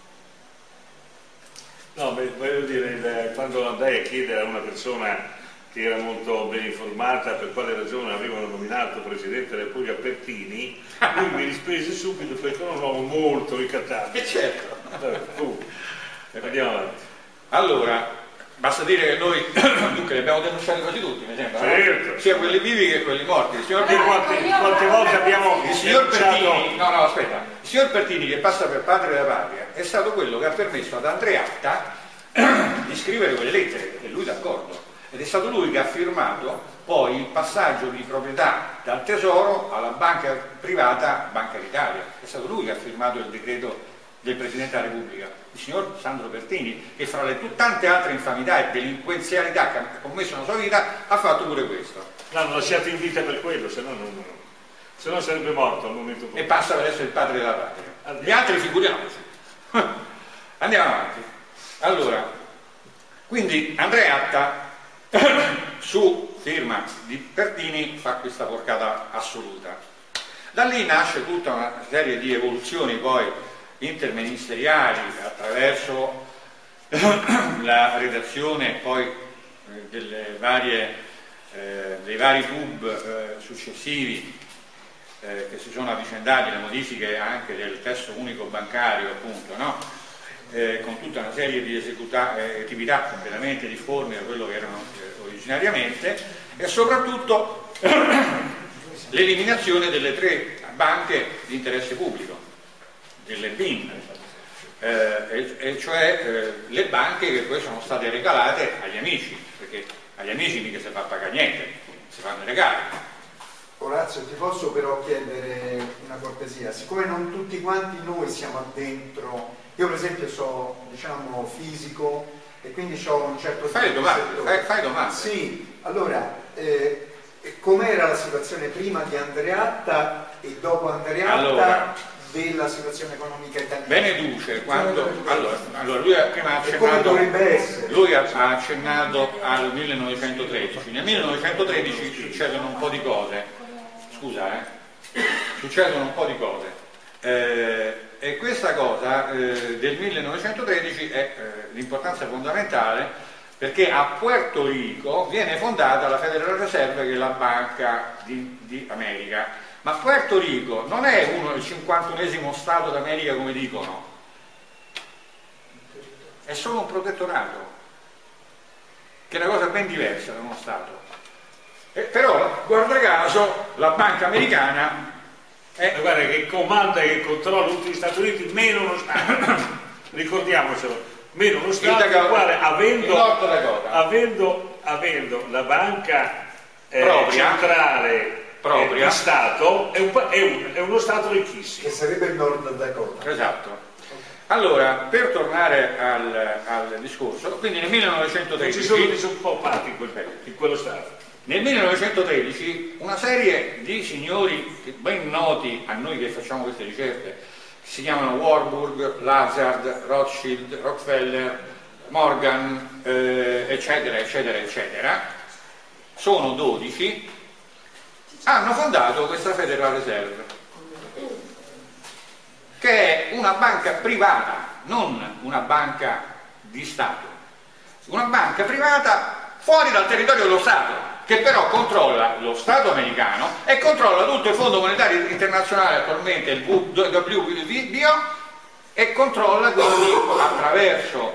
No, voglio dire, quando andai a chiedere a una persona che era molto ben informata per quale ragione avevano nominato Presidente della Repubblica Pertini, lui mi rispose subito perché era un uomo molto ricattato. E certo. Andiamo avanti. Allora, basta dire che noi dunque li abbiamo denunciati quasi tutti, mi sembra, certo, no? Sia quelli vivi che quelli morti. Il signor quante volte abbiamo il signor Pertini, il signor Pertini, che passa per padre della patria, è stato quello che ha permesso ad Andreatta di scrivere quelle lettere, e lui d'accordo, ed è stato lui che ha firmato poi il passaggio di proprietà dal Tesoro alla banca privata Banca d'Italia. È stato lui che ha firmato il decreto del Presidente della Repubblica, il signor Sandro Pertini, che fra le tante altre infamità e delinquenzialità che ha commesso nella sua vita ha fatto pure questo. L'hanno lasciato in vita per quello, se no sarebbe morto al momento e passa per essere il padre della patria. Gli altri figuriamoci. Andiamo avanti. Allora, quindi Andreatta su firma di Pertini fa questa porcata assoluta. Da lì nasce tutta una serie di evoluzioni poi interministeriali attraverso la redazione poi dei vari pub successivi che si sono avvicendati, le modifiche anche del testo unico bancario, appunto, no? Con tutta una serie di attività completamente difformi da quello che erano originariamente, e soprattutto l'eliminazione delle 3 banche di interesse pubblico, delle BIN, cioè le banche che poi sono state regalate agli amici, perché agli amici mica si fa pagare niente, si fanno i regali. Orazio, ti posso però chiedere una cortesia, siccome non tutti quanti noi siamo addentro, io per esempio so, diciamo, fisico, e quindi ho un certo fai domande. Sì, allora com'era la situazione prima di Andreatta e dopo Andreatta della situazione economica italiana? Beneduce, quando allora lui prima ha accennato al 1913. Nel 1913 succedono un po' di cose. Succedono un po' di cose. E questa cosa del 1913 è l'importanza fondamentale, perché a Puerto Rico viene fondata la Federal Reserve, che è la banca di America. Ma Puerto Rico non è il 51esimo Stato d'America come dicono, è solo un protettorato, che è una cosa ben diversa da uno Stato. Però, guarda caso, la banca americana guarda che comanda e che controlla tutti gli Stati Uniti, meno uno Stato, ricordiamocelo, meno uno Stato il quale avendo la banca centrale di Stato è uno Stato ricchissimo, che sarebbe il Nord Dakota. Esatto. Allora, per tornare al discorso, quindi nel 1913 ci sono disoccupati in quello Stato. Nel 1913 una serie di signori ben noti a noi che facciamo queste ricerche, si chiamano Warburg, Lazard, Rothschild, Rockefeller, Morgan, eccetera, eccetera, eccetera, sono 12, hanno fondato questa Federal Reserve, che è una banca privata, non una banca di Stato, una banca privata fuori dal territorio dello Stato, che però controlla lo Stato americano e controlla tutto il Fondo Monetario Internazionale, attualmente il WBO, e controlla quindi attraverso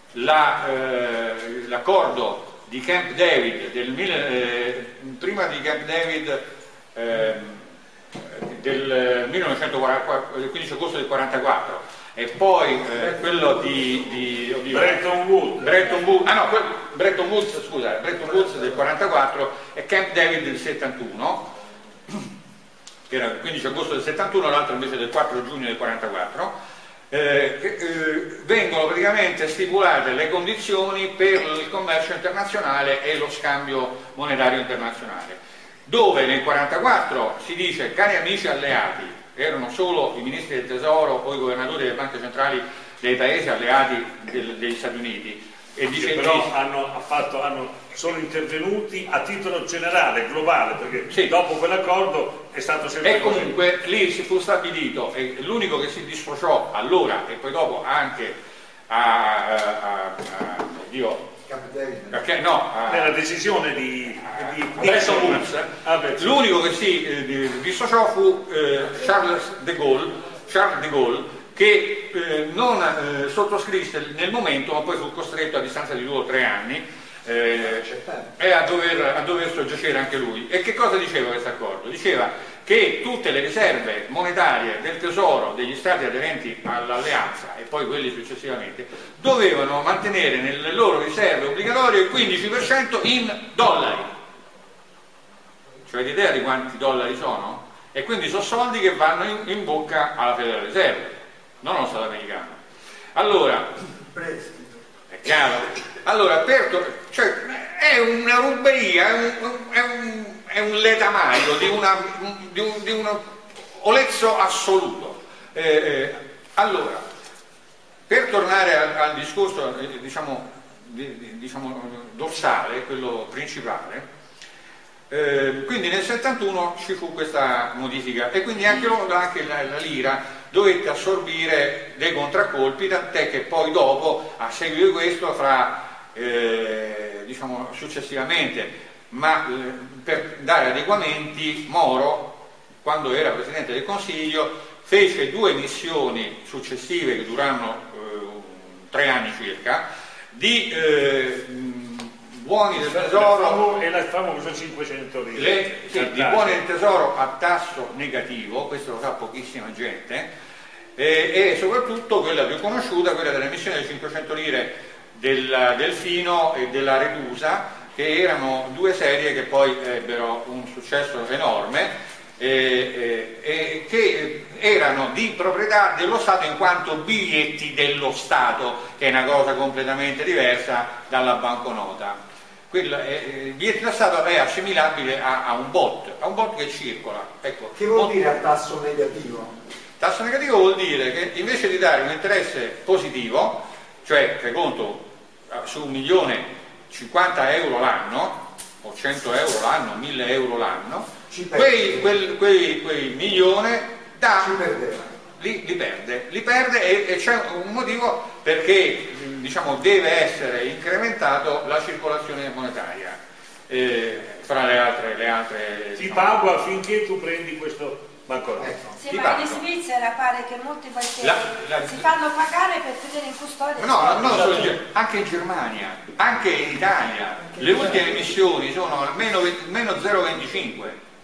l'accordo di Camp David prima di Camp David del 1944, il 15 agosto del 1944, e poi quello di Bretton Woods del 44 e Camp David del 71, che era il 15 agosto del 71, l'altro invece del 4 giugno del 44, vengono praticamente stipulate le condizioni per il commercio internazionale e lo scambio monetario internazionale, dove nel 1944 si dice: cari amici alleati, erano solo i ministri del tesoro o i governatori delle banche centrali dei paesi alleati degli Stati Uniti, e dice però sono intervenuti a titolo generale, globale, perché sì, dopo quell'accordo è stato sempre e comunque così. Lì si fu stabilito, e l'unico che si dissociò allora e poi dopo anche nella decisione di Bretton Woods, l'unico che si dissociò fu Charles de Gaulle, che non sottoscrisse nel momento, ma poi fu costretto a distanza di 2 o 3 anni a dover soggiacere anche lui. E che cosa diceva questo accordo? Diceva che tutte le riserve monetarie del tesoro degli stati aderenti all'alleanza, e poi quelli successivamente, dovevano mantenere nelle loro riserve obbligatorie il 15% in dollari. Cioè, avete idea di quanti dollari sono? E quindi sono soldi che vanno in bocca alla Federal Reserve, non allo Stato americano. Allora, è chiaro? Allora, cioè, è una ruberia, è un letamaio di un olezzo assoluto. Allora, per tornare al discorso diciamo dorsale, quello principale, quindi nel 71 ci fu questa modifica, e quindi anche la lira dovette assorbire dei contraccolpi, tant'è che poi dopo, a seguito di questo, successivamente, ma per dare adeguamenti, Moro, quando era Presidente del Consiglio, fece 2 missioni successive che durarono 3 anni circa, di buoni del tesoro e la famosa 500 lire di buoni del tesoro a tasso negativo, questo lo sa pochissima gente, e soprattutto quella più conosciuta, quella dell'emissione delle 500 lire del Fino e della Redusa, che erano 2 serie che poi ebbero un successo enorme, che erano di proprietà dello Stato in quanto biglietti dello Stato, che è una cosa completamente diversa dalla banconota. Il biglietto dello Stato è assimilabile a un bot che circola. Ecco, che vuol dire a tasso negativo? Tasso negativo vuol dire che invece di dare un interesse positivo, cioè fai conto su 1.050.000 l'anno, o 100 euro l'anno, 1.000 euro l'anno, quei milioni li perde e c'è un motivo perché diciamo, deve essere incrementato la circolazione monetaria fra le altre ti pago affinché tu prendi questo banconote. Sì, ma in Svizzera pare che molti quartieri si fanno pagare per tenere in custodia. No, non solo anche in Germania, anche in Italia le ultime emissioni sono almeno meno 0,25.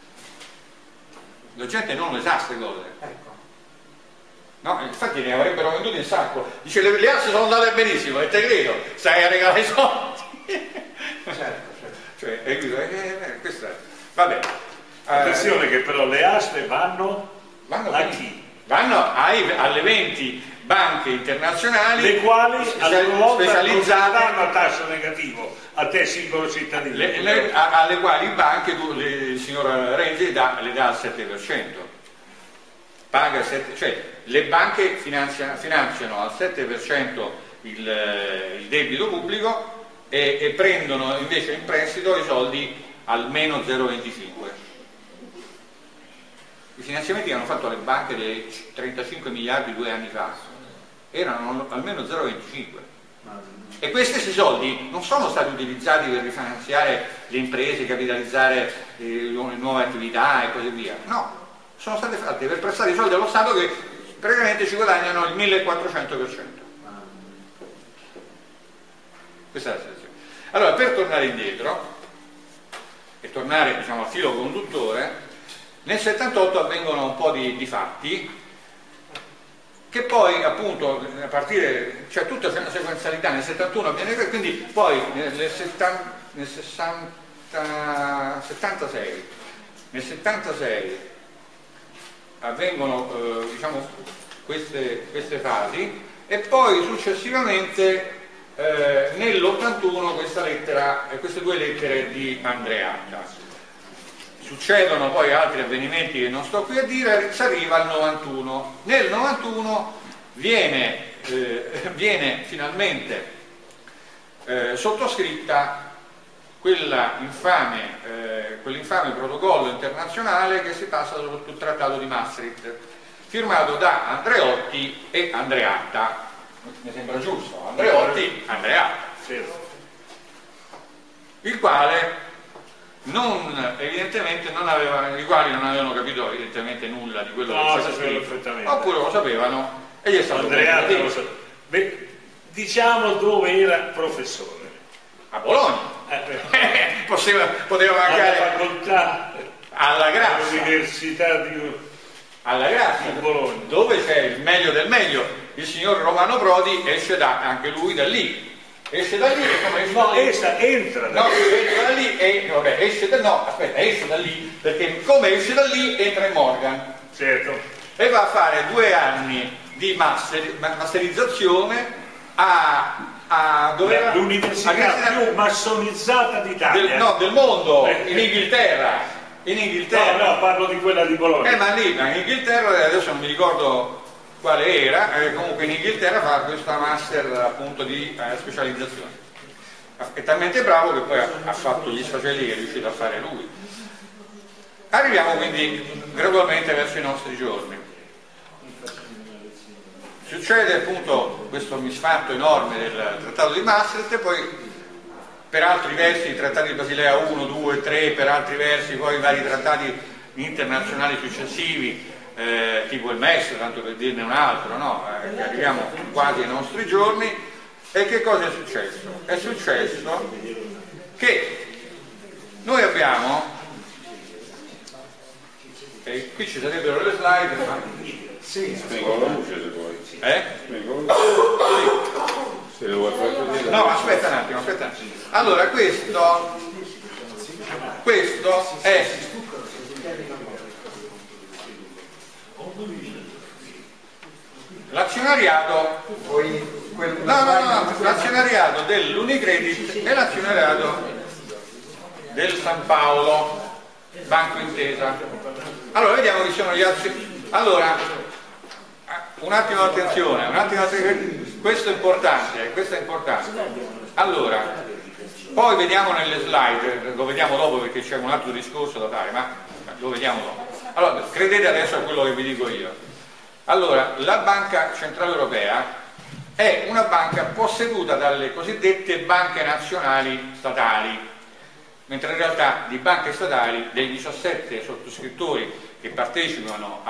La gente non le sa queste cose. No, infatti ne avrebbero venduti un sacco. Dice le asse sono andate benissimo e te credo, stai a regalare i soldi. Certo. Cioè, questa è. Vabbè. Attenzione che però le aste vanno a chi? Vanno alle 20 banche internazionali, le quali a loro volta non danno a tasso negativo a te singolo cittadino, alle quali banche il signor Renzi le dà al 7%. Paga 7, cioè le banche finanziano al 7% il debito pubblico e prendono invece in prestito i soldi al meno 0,25. I finanziamenti che hanno fatto alle banche dei 35 miliardi 2 anni fa erano almeno 0,25 e questi soldi non sono stati utilizzati per rifinanziare le imprese, capitalizzare nuove attività e così via, no, sono stati fatti per prestare i soldi allo Stato che praticamente ci guadagnano il 1400%. Questa è la situazione. Allora, per tornare indietro e tornare diciamo al filo conduttore, nel 78 avvengono un po' di fatti che poi appunto a partire, cioè tutta una sequenzialità, nel 71 avviene, quindi poi nel 76 avvengono diciamo queste fasi e poi successivamente nell'81 queste due lettere di Andreatta. Succedono poi altri avvenimenti che non sto qui a dire, si arriva al 91. Nel 91 viene finalmente sottoscritta quell'infame protocollo internazionale che si passa sotto il trattato di Maastricht, firmato da Andreotti e Andreatta. Mi sembra giusto, Andreotti, Andreatta, il quale evidentemente i quali non avevano capito evidentemente nulla di quello che c'era scritto, oppure lo sapevano e gli è stato detto. Diciamo dove era professore a Bologna, poteva mancare alla facoltà alla Grazia, all'università di Bologna, dove c'è il meglio del meglio. Il signor Romano Prodi esce anche lui da lì. Esce da lì e come entra da lì e vabbè, esce da lì perché come esce da lì entra in Morgan, certo, e va a fare 2 anni di masterizzazione l'università più massonizzata d'Italia, del mondo, in Inghilterra. No, parlo di quella di Bologna. Ma lì in Inghilterra, adesso non mi ricordo quale era, comunque in Inghilterra fa questa master appunto di specializzazione. È talmente bravo che poi ha fatto gli sfaceli che è riuscito a fare lui. Arriviamo quindi gradualmente verso i nostri giorni. Succede appunto questo misfatto enorme del trattato di Maastricht e poi per altri versi i trattati di Basilea 1, 2, 3, per altri versi poi i vari trattati internazionali successivi, tipo il MES, tanto per dirne un altro, no? Che arriviamo quasi ai nostri giorni. E che cosa è successo? È successo che noi abbiamo, e qui ci sarebbero le slide, ma spengo la luce se vuoi. Spengo la luce. Se lo vuoi far vedere. No, aspetta un attimo. Allora questo è l'azionariato l'azionariato dell'Unicredit e l'azionariato del San Paolo, Banco Intesa. Allora vediamo chi sono gli azionisti. Allora, un attimo attenzione, questo è importante, Allora, poi vediamo nelle slide, lo vediamo dopo perché c'è un altro discorso da fare, ma lo vediamo dopo. Allora, credete adesso a quello che vi dico io. Allora, la Banca Centrale Europea è una banca posseduta dalle cosiddette banche nazionali statali, mentre in realtà di banche statali, dei 17 sottoscrittori che partecipano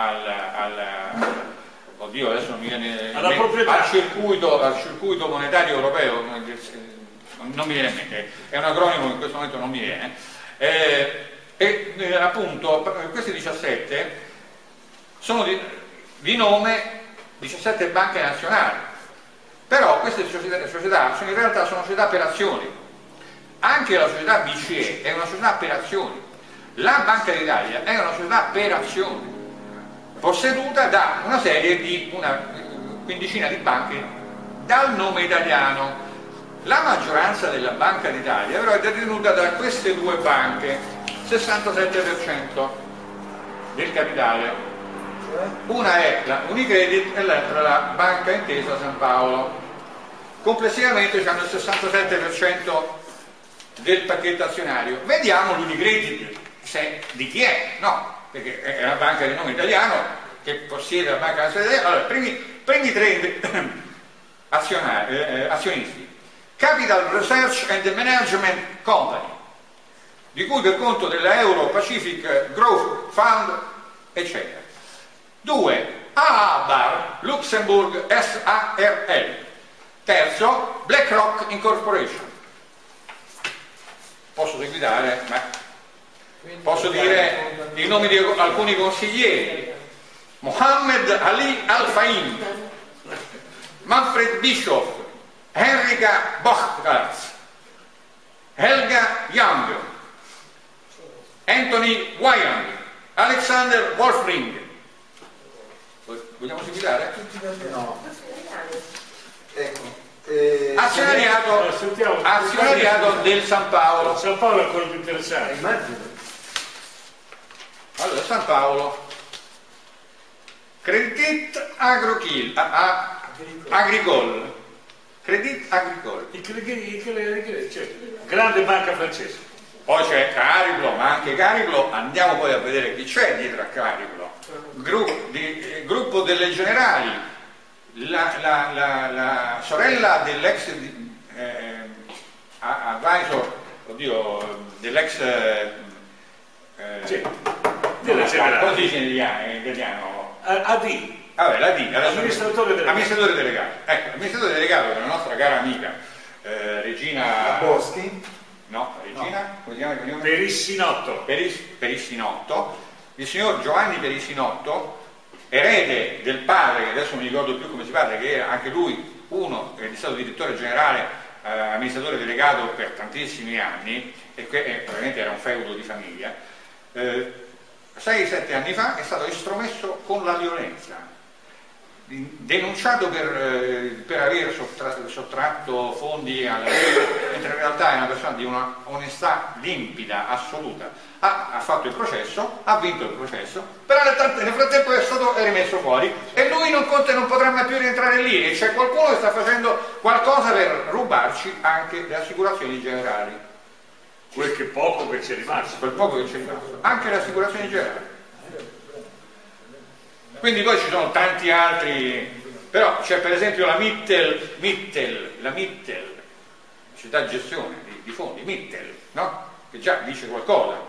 oddio adesso non mi viene al circuito monetario europeo, non mi viene in mente, è un acronimo che in questo momento non mi viene, appunto questi 17 sono di nome 17 banche nazionali, però queste società sono in realtà società per azioni. Anche la società BCE è una società per azioni, la Banca d'Italia è una società per azioni posseduta da una quindicina di banche dal nome italiano. La maggioranza della Banca d'Italia però è detenuta da queste due banche, 67% del capitale. Una è la Unicredit e l'altra la Banca Intesa San Paolo. Complessivamente hanno il 67% del pacchetto azionario. Vediamo l'Unicredit, di chi è? No, perché è una banca di nome italiano che possiede la Banca Nazionale Italiana. Allora, primi tre azionisti: Capital Research and Management Company, di cui per conto della Euro Pacific Growth Fund, eccetera. 2. AABAR Luxembourg SARL. Terzo, BlackRock Incorporation. Posso seguitare, ma posso dire i nomi di alcuni consiglieri: Mohammed Ali Al-Fahim, Manfred Bischoff, Henrika Bochkartz, Helga Young, Anthony Wyand, Alexander Wolfring. Vogliamo seguitare? No. Ecco. Azionariato del San Paolo. San Paolo è quello più interessante. Immagino. Allora, San Paolo, Credit Agricole, Credit Agricole, cioè, grande banca francese. poi c'è Cariplo, ma anche Cariplo, andiamo poi a vedere chi c'è dietro a Cariplo. Gruppo delle Generali, la sorella dell'ex advisor, dell'ex della Generali. Così dice in italiano? AD. Vabbè, la D, amministratore delegato. Ecco, l'amministratore delegato della nostra cara amica Regina Boschi. No, Regina, come si chiama? Perissinotto. Perissinotto, il signor Giovanni Perissinotto, erede del padre, che adesso non mi ricordo più come si parla, che era anche lui è stato direttore generale, amministratore delegato per tantissimi anni, e probabilmente era un feudo di famiglia. 6-7 anni fa è stato estromesso con la violenza, denunciato per aver sottratto fondi alla mentre in realtà è una persona di una onestà limpida, assoluta. Ha fatto il processo, ha vinto il processo, però nel frattempo è stato rimesso fuori e lui non potrà mai più rientrare lì, e c'è qualcuno che sta facendo qualcosa per rubarci anche le assicurazioni generali. Quel che poco che c'è rimasto. Quel poco che c'è rimasto. Anche le assicurazioni generali. Quindi poi ci sono tanti altri, però c'è per esempio la Mittel, società di gestione di fondi, Mittel, no? Che già dice qualcosa.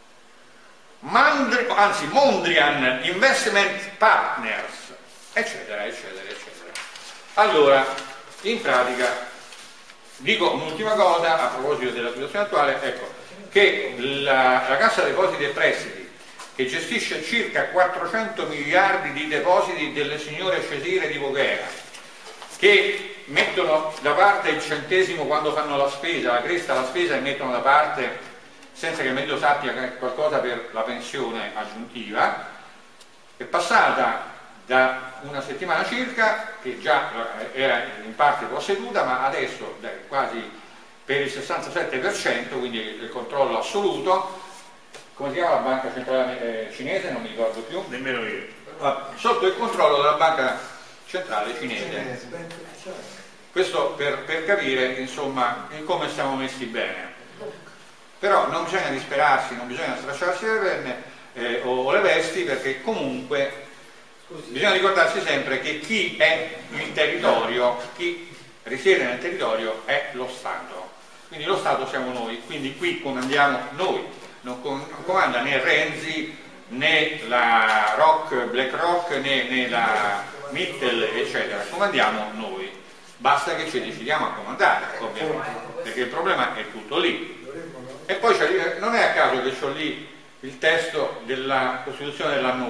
Mondrian Investment Partners, eccetera, eccetera, eccetera. Allora, in pratica, dico un'ultima cosa a proposito della situazione attuale, ecco, che la Cassa Depositi e Prestiti, che gestisce circa 400 miliardi di depositi delle signore Cesire di Voghera, che mettono da parte il centesimo quando fanno la spesa, la cresta alla spesa, e mettono da parte senza che il marito sappia che è qualcosa per la pensione aggiuntiva, è passata da una settimana circa, che già era in parte posseduta, ma adesso quasi per il 67%, quindi il controllo assoluto. Come si chiama la banca centrale cinese? Non mi ricordo più. Nemmeno io. Sotto il controllo della banca centrale cinese. Questo per capire insomma come siamo messi bene. Però non bisogna disperarsi, non bisogna stracciarsi le penne o le vesti, perché comunque bisogna ricordarsi sempre che chi è il territorio, chi risiede nel territorio è lo Stato. Quindi lo Stato siamo noi, quindi qui comandiamo noi, non comanda né Renzi né la BlackRock né la Mittel eccetera, comandiamo noi, basta che ci decidiamo a comandare ovviamente, perché il problema è tutto lì. E poi non è a caso che c'ho lì il testo della Costituzione dell'anno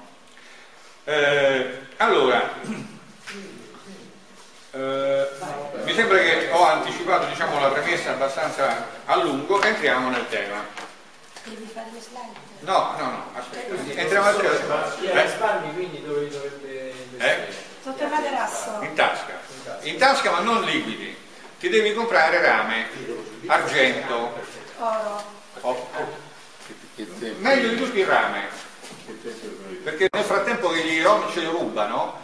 1. Allora mi sembra che ho anticipato, diciamo, la premessa abbastanza a lungo. Entriamo nel tema. Devi fare le slide? No, aspetta, entriamo nel tema. I risparmi quindi dove dovrebbe investire? Sotto il materasso? In tasca, ma non liquidi. Ti devi comprare rame, argento, Oro. meglio di tutti il rame, perché nel frattempo che gli rom ce lo rubano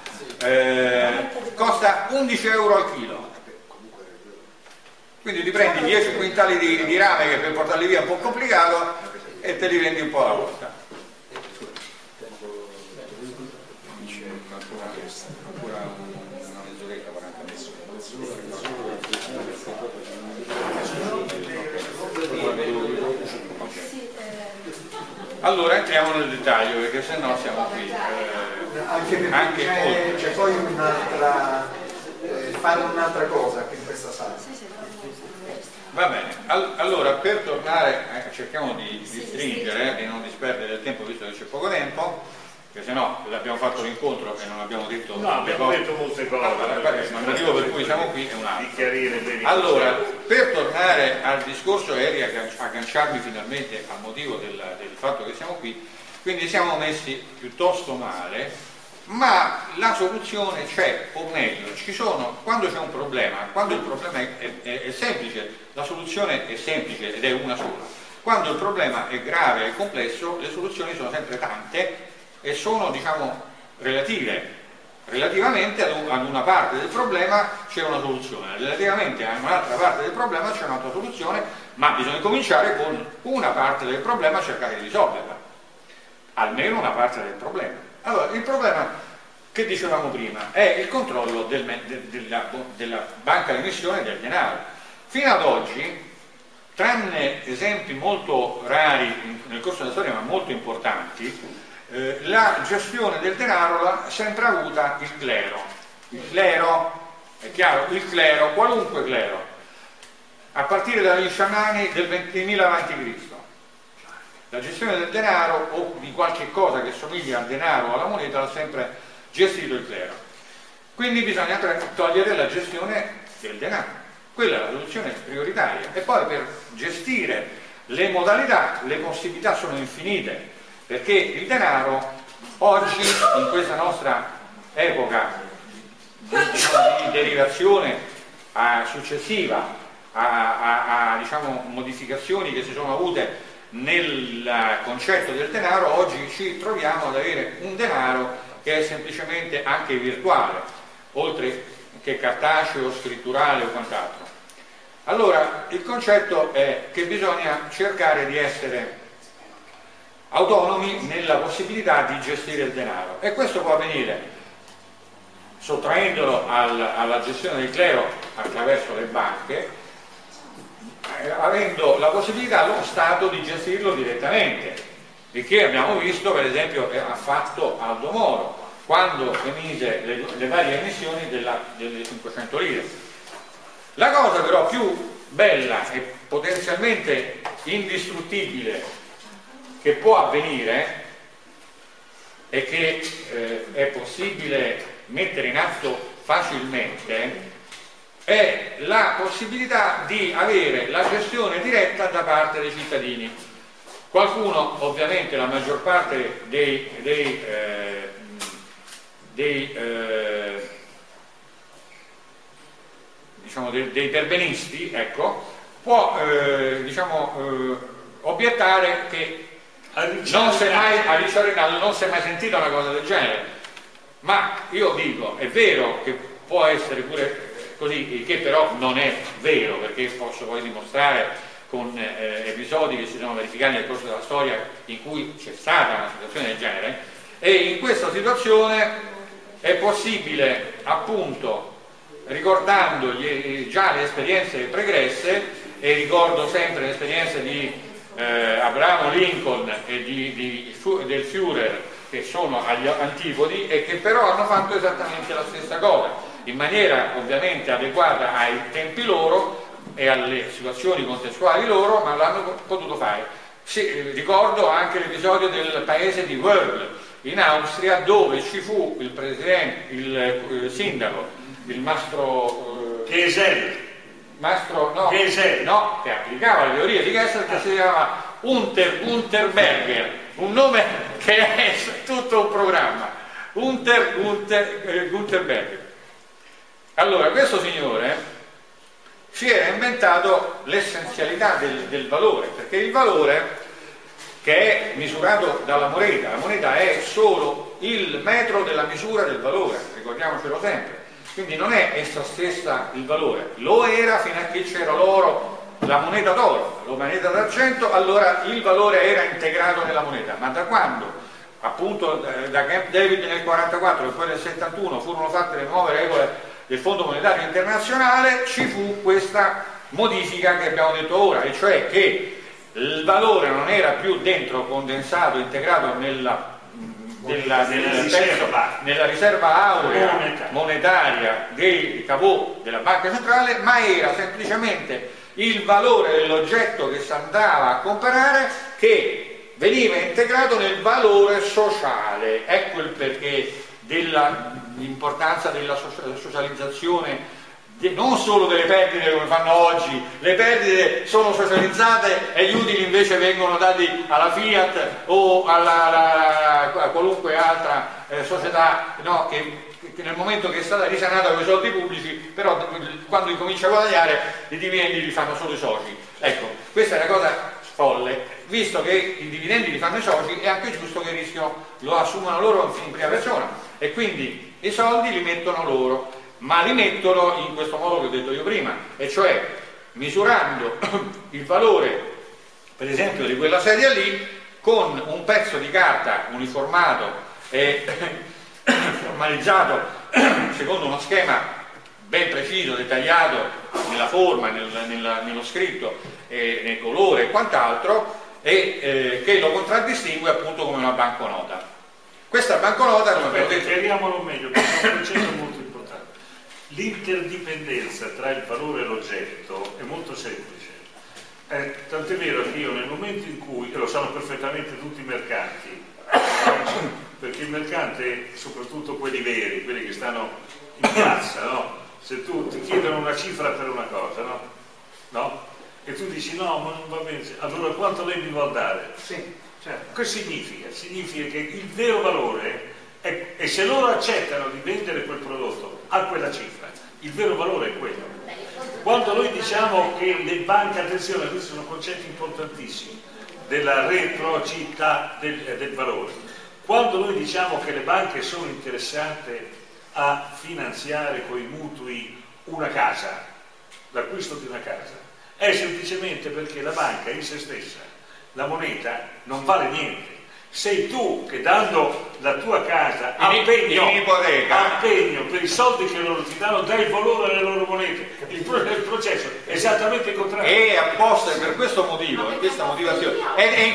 costa 11 euro al chilo. Quindi ti prendi 10 quintali di rame, che per portarli via è un po' complicato, e te li vendi un po' alla volta. Ancora una mezz'oretta, 40 minuti. Allora entriamo nel dettaglio, perché sennò siamo qui. Anche perché c'è poi un'altra, fare un'altra cosa qui in questa sala. Va bene, allora per tornare, cerchiamo di stringere e non disperdere del tempo, visto che c'è poco tempo, perché sennò abbiamo fatto l'incontro e non abbiamo detto abbiamo detto molte cose. Il motivo per cui siamo qui è un altro. Di chiarire bene. Allora, per tornare al discorso e agganciarmi finalmente al motivo del fatto che siamo qui, quindi siamo messi piuttosto male, ma la soluzione c'è, o meglio, ci sono, quando c'è un problema, quando il problema è semplice, la soluzione è semplice ed è una sola. Quando il problema è grave e complesso, le soluzioni sono sempre tante e sono, diciamo, relative. Relativamente ad una parte del problema c'è una soluzione, relativamente a un'altra parte del problema c'è un'altra soluzione, ma bisogna cominciare con una parte del problema a cercare di risolverla, almeno una parte del problema. Allora, il problema che dicevamo prima è il controllo della banca di emissione del denaro. Fino ad oggi, tranne esempi molto rari nel corso della storia, ma molto importanti, la gestione del denaro l'ha sempre avuta il clero. Il clero, è chiaro, il clero, qualunque clero, a partire dagli sciamani del 20.000 a.C. La gestione del denaro o di qualche cosa che somiglia al denaro o alla moneta l'ha sempre gestito il clero. Quindi bisogna togliere la gestione del denaro. Quella è la soluzione prioritaria. E poi per gestire le modalità, le possibilità sono infinite, perché il denaro oggi, in questa nostra epoca di derivazione successiva a diciamo, modificazioni che si sono avute nel concetto del denaro, oggi ci troviamo ad avere un denaro che è semplicemente anche virtuale, oltre che cartaceo, scritturale o quant'altro. Allora, il concetto è che bisogna cercare di essere autonomi nella possibilità di gestire il denaro, e questo può avvenire sottraendolo alla gestione del clero attraverso le banche, avendo la possibilità lo Stato di gestirlo direttamente, il che abbiamo visto per esempio ha fatto Aldo Moro quando emise le varie emissioni delle 500 lire. La cosa però più bella e potenzialmente indistruttibile che può avvenire e che è possibile mettere in atto facilmente è la possibilità di avere la gestione diretta da parte dei cittadini. Qualcuno, ovviamente la maggior parte dei perbenisti, ecco, può obiettare che non si è mai sentita una cosa del genere. Ma io dico, è vero che può essere pure così, che però non è vero, perché posso poi dimostrare con episodi che si sono verificati nel corso della storia in cui c'è stata una situazione del genere, e in questa situazione è possibile, appunto, ricordando già le esperienze pregresse, e ricordo sempre le esperienze di Abramo Lincoln e del Führer, che sono agli antipodi e che però hanno fatto esattamente la stessa cosa, in maniera ovviamente adeguata ai tempi loro e alle situazioni contestuali loro, ma l'hanno potuto fare. Ricordo anche l'episodio del paese di Wörgl in Austria, dove ci fu il sindaco, il mastro Gesell, che applicava le teorie di Gesell, che si chiamava Unterberger, un nome che è tutto un programma, Unterberger. Allora, questo signore si era inventato l'essenzialità del valore, perché il valore, che è misurato dalla moneta, la moneta è solo il metro della misura del valore, ricordiamocelo sempre, quindi non è essa stessa il valore, lo era fino a che c'era l'oro, la moneta d'oro, la moneta d'argento, allora il valore era integrato nella moneta, ma da quando appunto da Camp David nel 1944 e poi nel 1971 furono fatte le nuove regole del Fondo Monetario Internazionale, ci fu questa modifica che abbiamo detto ora, e cioè che il valore non era più dentro condensato, integrato nella riserva aurea monetaria dei caveau della banca centrale, ma era semplicemente il valore dell'oggetto che si andava a comprare, che veniva integrato nel valore sociale. Ecco il perché dell'importanza della socializzazione, non solo delle perdite come fanno oggi. Le perdite sono socializzate e gli utili invece vengono dati alla Fiat o a qualunque altra società, no, che nel momento che è stata risanata con i soldi pubblici, però quando incomincia a guadagnare i dividendi li fanno solo i soci. Ecco, questa è una cosa folle, visto che i dividendi li fanno i soci, è anche giusto che il rischio lo assumano loro in prima persona, e quindi i soldi li mettono loro, ma li mettono in questo modo che ho detto io prima, e cioè misurando il valore, per esempio, di quella sedia lì con un pezzo di carta uniformato e formalizzato secondo uno schema ben preciso, dettagliato nella forma, nello scritto, nel colore e quant'altro, e che lo contraddistingue appunto come una banconota. Questa banconota, come abbiamo detto, chiariamolo meglio, perché è un concetto molto importante. L'interdipendenza tra il valore e l'oggetto è molto semplice. Tant'è vero che io nel momento in cui, e lo sanno perfettamente tutti i mercanti, perché il mercante, soprattutto quelli veri, quelli che stanno in piazza, no? Se tu ti chiedono una cifra per una cosa, no? E tu dici no, ma non va bene, allora quanto lei mi vuol dare? Sì, certo. Che significa? Significa che il vero valore è, e se loro accettano di vendere quel prodotto a quella cifra, il vero valore è quello. Quando noi diciamo che le banche, attenzione, questi sono concetti importantissimi, della reciprocità del valore. Quando noi diciamo che le banche sono interessate a finanziare con i mutui una casa, l'acquisto di una casa, è semplicemente perché la banca in se stessa, la moneta, non vale niente. Sei tu che, dando la tua casa a pegno per i soldi che loro ti danno, dai il valore alle loro monete. Il processo è esattamente il contrario. E apposta per questo motivo, per questa motivazione, è in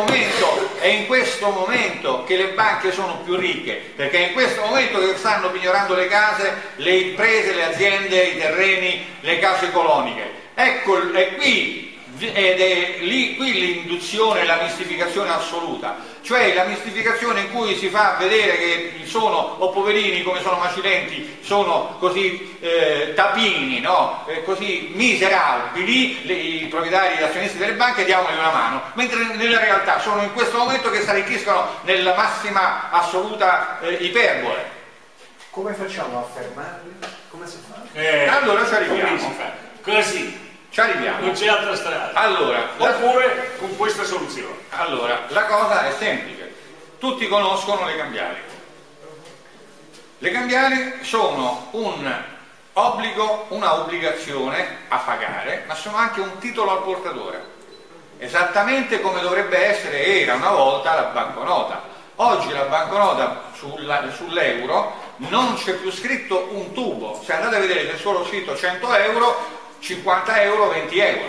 questo momento che le banche sono più ricche, perché è in questo momento che stanno pignorando le case, le imprese, le aziende, i terreni, le case coloniche. Ecco, è qui. Ed è qui l'induzione, la mistificazione assoluta, cioè la mistificazione in cui si fa vedere che sono, o poverini come sono macilenti, sono così tapini, no? Così miserabili i proprietari e azionisti delle banche, diamogli una mano, mentre nella realtà sono in questo momento che si arricchiscono nella massima assoluta iperbole. Come facciamo a fermarli? Come si fa? Allora ci arriviamo. Così. Ci arriviamo. Non c'è altra strada. Allora, oppure con questa soluzione. Allora, la cosa è semplice. Tutti conoscono le cambiali. Le cambiali sono un obbligo, una obbligazione a pagare, ma sono anche un titolo al portatore. Esattamente come dovrebbe essere, era una volta la banconota. Oggi la banconota sull'euro non c'è più scritto un tubo. Se andate a vedere c'è solo scritto 100 euro, 50 euro, 20 euro.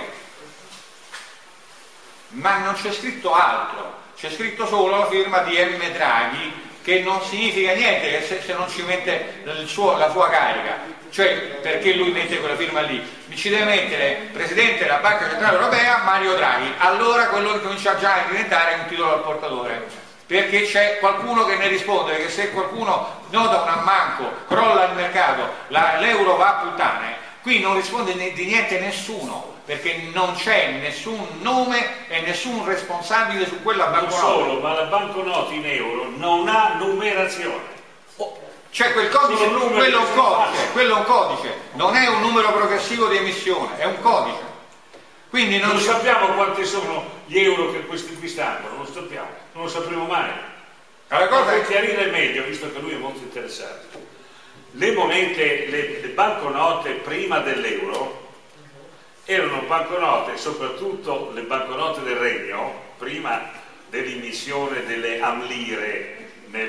Ma non c'è scritto altro. C'è scritto solo la firma di M. Draghi, che non significa niente se non ci mette la sua carica. Cioè, perché lui mette quella firma lì? Mi ci deve mettere Presidente della Banca Centrale Europea Mario Draghi. Allora quello comincia già a diventare un titolo al portatore. Perché c'è qualcuno che ne risponde, che se qualcuno nota un ammanco, crolla il mercato, l'euro va a puttane, qui non risponde di niente nessuno, perché non c'è nessun nome e nessun responsabile su quella banconota. Non solo, ma la banconota in euro non ha numerazione. C'è quel codice, quello è un codice, non è un numero progressivo di emissione, è un codice. Quindi non sappiamo quanti sono gli euro che questi qui stanno, non lo sappiamo, non lo sapremo mai. La cosa per chiarire meglio, visto che lui è molto interessato, le monete, le banconote prima dell'euro erano banconote, soprattutto le banconote del Regno, prima dell'immissione delle amlire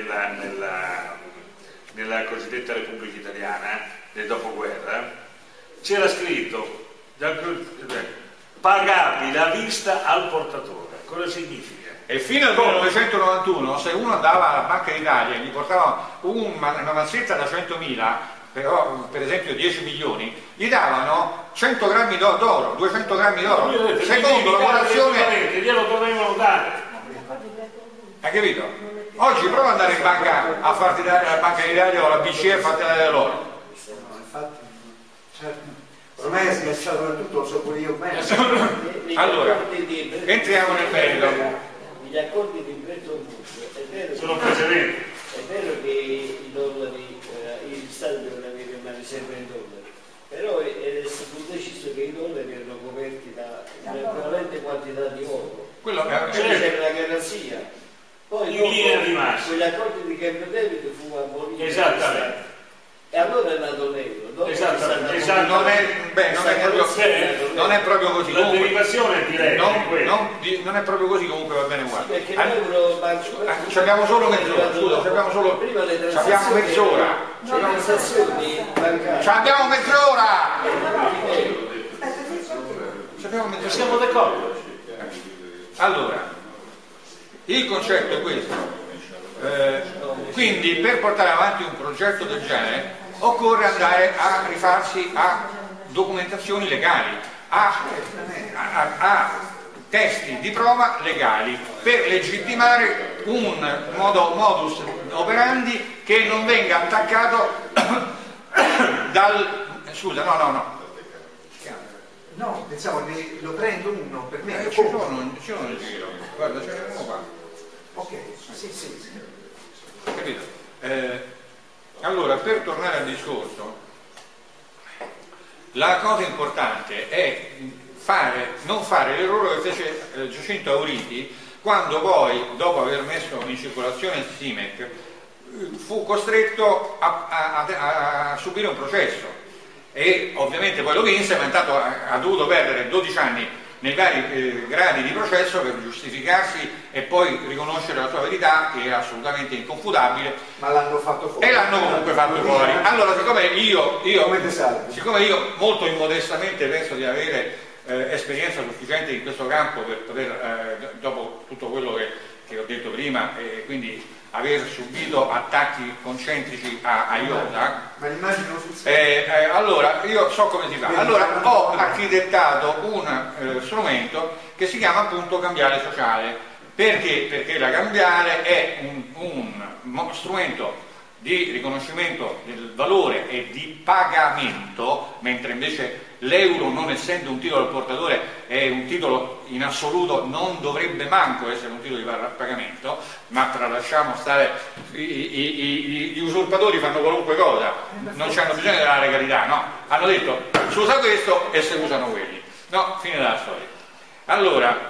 nella cosiddetta Repubblica Italiana del dopoguerra, c'era scritto pagabile a vista al portatore. Cosa significa? E fino al 1991, se uno andava alla Banca d'Italia e gli portava una mazzetta da 100.000, però per esempio 10 milioni, gli davano 100 grammi d'oro, 200 grammi d'oro, secondo la lavorazione. Glielo dovevano dare. Hai capito? Oggi prova ad andare in banca a farti dare la Banca d'Italia o la BCE a farti dare l'oro. Infatti, certo. Ormai è schiacciato per tutto, lo so pure io bene. Allora, entriamo nel merito. Gli accordi di Bretton Woods sono precedenti. È vero che i dollari, gli stati devono avere una riserva in dollari, però è stato deciso che i dollari erano coperti da un'equivalente quantità di oro. C'era la garanzia. Poi in linea di massima. Quegli accordi di Camp David fu abolito. Esattamente. E allora è nato l'euro. Esatto. Non è proprio così. La derivazione è diretta. Non è proprio così, comunque va bene uguale. Perché l'euro abbiamo solo mezz'ora. Scusa, abbiamo mezz'ora. Abbiamo mezz'ora. Siamo d'accordo. Allora, il concetto è questo. Quindi per portare avanti un progetto del genere occorre andare a rifarsi a documentazioni legali, a testi di prova legali per legittimare un modus operandi che non venga attaccato dal... Scusa, no, pensavo lo prendo uno per me. Ci sono in giro, guarda, ce n'è uno qua. Ok, sì. Capito? Allora, per tornare al discorso, la cosa importante è non fare l'errore che fece Giacinto Auriti quando poi, dopo aver messo in circolazione il SIMEC, fu costretto a subire un processo e ovviamente poi lo vinse, ma intanto ha dovuto perdere 12 anni nei vari gradi di processo per giustificarsi e poi riconoscere la sua verità, che era assolutamente inconfutabile. Ma l'hanno fatto fuori. E l'hanno comunque fatto fuori. Allora, siccome io molto immodestamente penso di avere esperienza sufficiente in questo campo per poter, dopo tutto quello che ho detto prima, quindi aver subito attacchi concentrici a iota, ma l'immagino allora io so come si fa. Allora ho architettato un strumento che si chiama appunto cambiale sociale. Perché? Perché la cambiale è un strumento di riconoscimento del valore e di pagamento, mentre invece l'euro, non essendo un titolo al portatore, è un titolo in assoluto, non dovrebbe manco essere un titolo di pagamento, ma tralasciamo stare gli usurpatori fanno qualunque cosa, non hanno bisogno della legalità, no? Hanno detto si usa questo e si usano quelli, no? Fine della storia. Allora,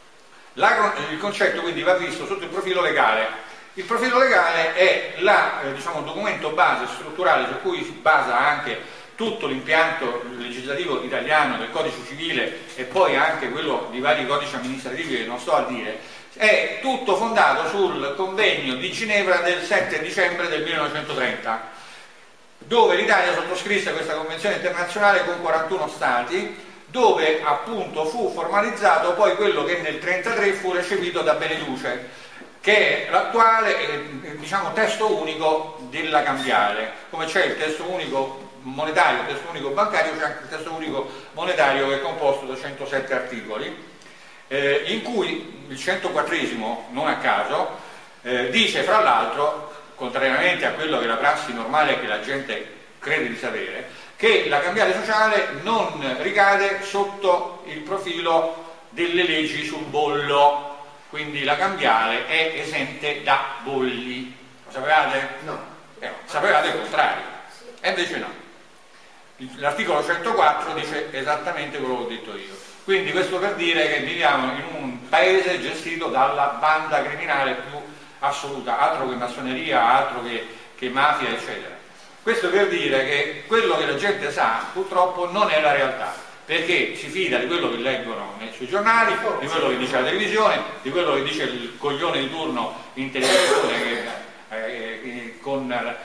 il concetto quindi va visto sotto il profilo legale. Il profilo legale è diciamo, il documento base strutturale su cui si basa anche tutto l'impianto legislativo italiano del codice civile e poi anche quello di vari codici amministrativi che non sto a dire, è tutto fondato sul convegno di Ginevra del 7 dicembre del 1930, dove l'Italia sottoscrisse questa convenzione internazionale con 41 stati, dove appunto fu formalizzato poi quello che nel 1933 fu recepito da Beneduce, che è l'attuale diciamo, testo unico della cambiale. Come c'è il testo unico monetario, il testo unico bancario, c'è anche il testo unico monetario che è composto da 107 articoli, in cui il 104esimo, non a caso, dice fra l'altro, contrariamente a quello che è la prassi normale che la gente crede di sapere, che la cambiale sociale non ricade sotto il profilo delle leggi sul bollo, quindi la cambiale è esente da bolli. Lo sapevate? No. Sapevate il contrario, e invece no. L'articolo 104 dice esattamente quello che ho detto io. Quindi questo per dire che viviamo in un paese gestito dalla banda criminale più assoluta, altro che massoneria, altro che mafia, eccetera. Questo per dire che quello che la gente sa purtroppo non è la realtà, perché si fida di quello che leggono sui giornali, di quello che dice la televisione, di quello che dice il coglione di turno in televisione con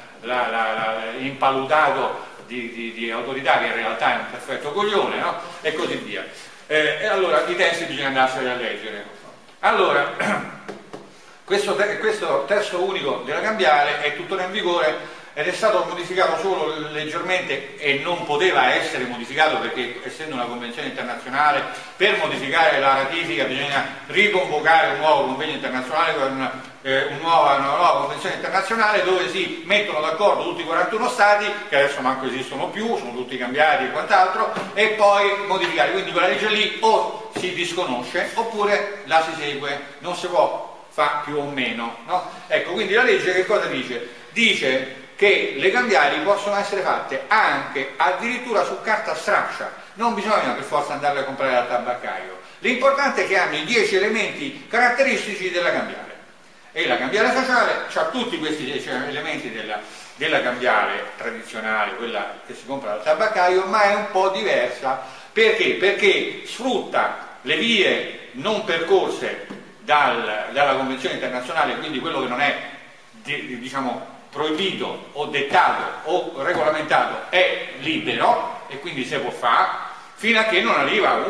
impalutato di autorità che in realtà è un perfetto coglione, no? E così via. E allora i testi bisogna andarseli a leggere. Allora, questo testo unico della cambiale è tuttora in vigore ed è stato modificato solo leggermente e non poteva essere modificato perché essendo una convenzione internazionale per modificare la ratifica bisogna riconvocare un nuovo convegno internazionale con una nuova convenzione internazionale dove si mettono d'accordo tutti i 41 stati che adesso manco esistono più, sono tutti cambiati e quant'altro, e poi modificare, quindi quella legge lì o si disconosce oppure la si segue, non si può fare più o meno, no? Ecco, quindi la legge che cosa dice? Dice che le cambiali possono essere fatte anche addirittura su carta straccia, non bisogna per forza andarle a comprare al tabaccaio, l'importante è che hanno i 10 elementi caratteristici della cambiale, e la cambiale sociale ha tutti questi 10 elementi della cambiale tradizionale, quella che si compra al tabaccaio, ma è un po' diversa. Perché? Perché sfrutta le vie non percorse dalla Convenzione internazionale, quindi quello che non è diciamo proibito o dettato o regolamentato è libero e quindi si può fare fino a che non arriva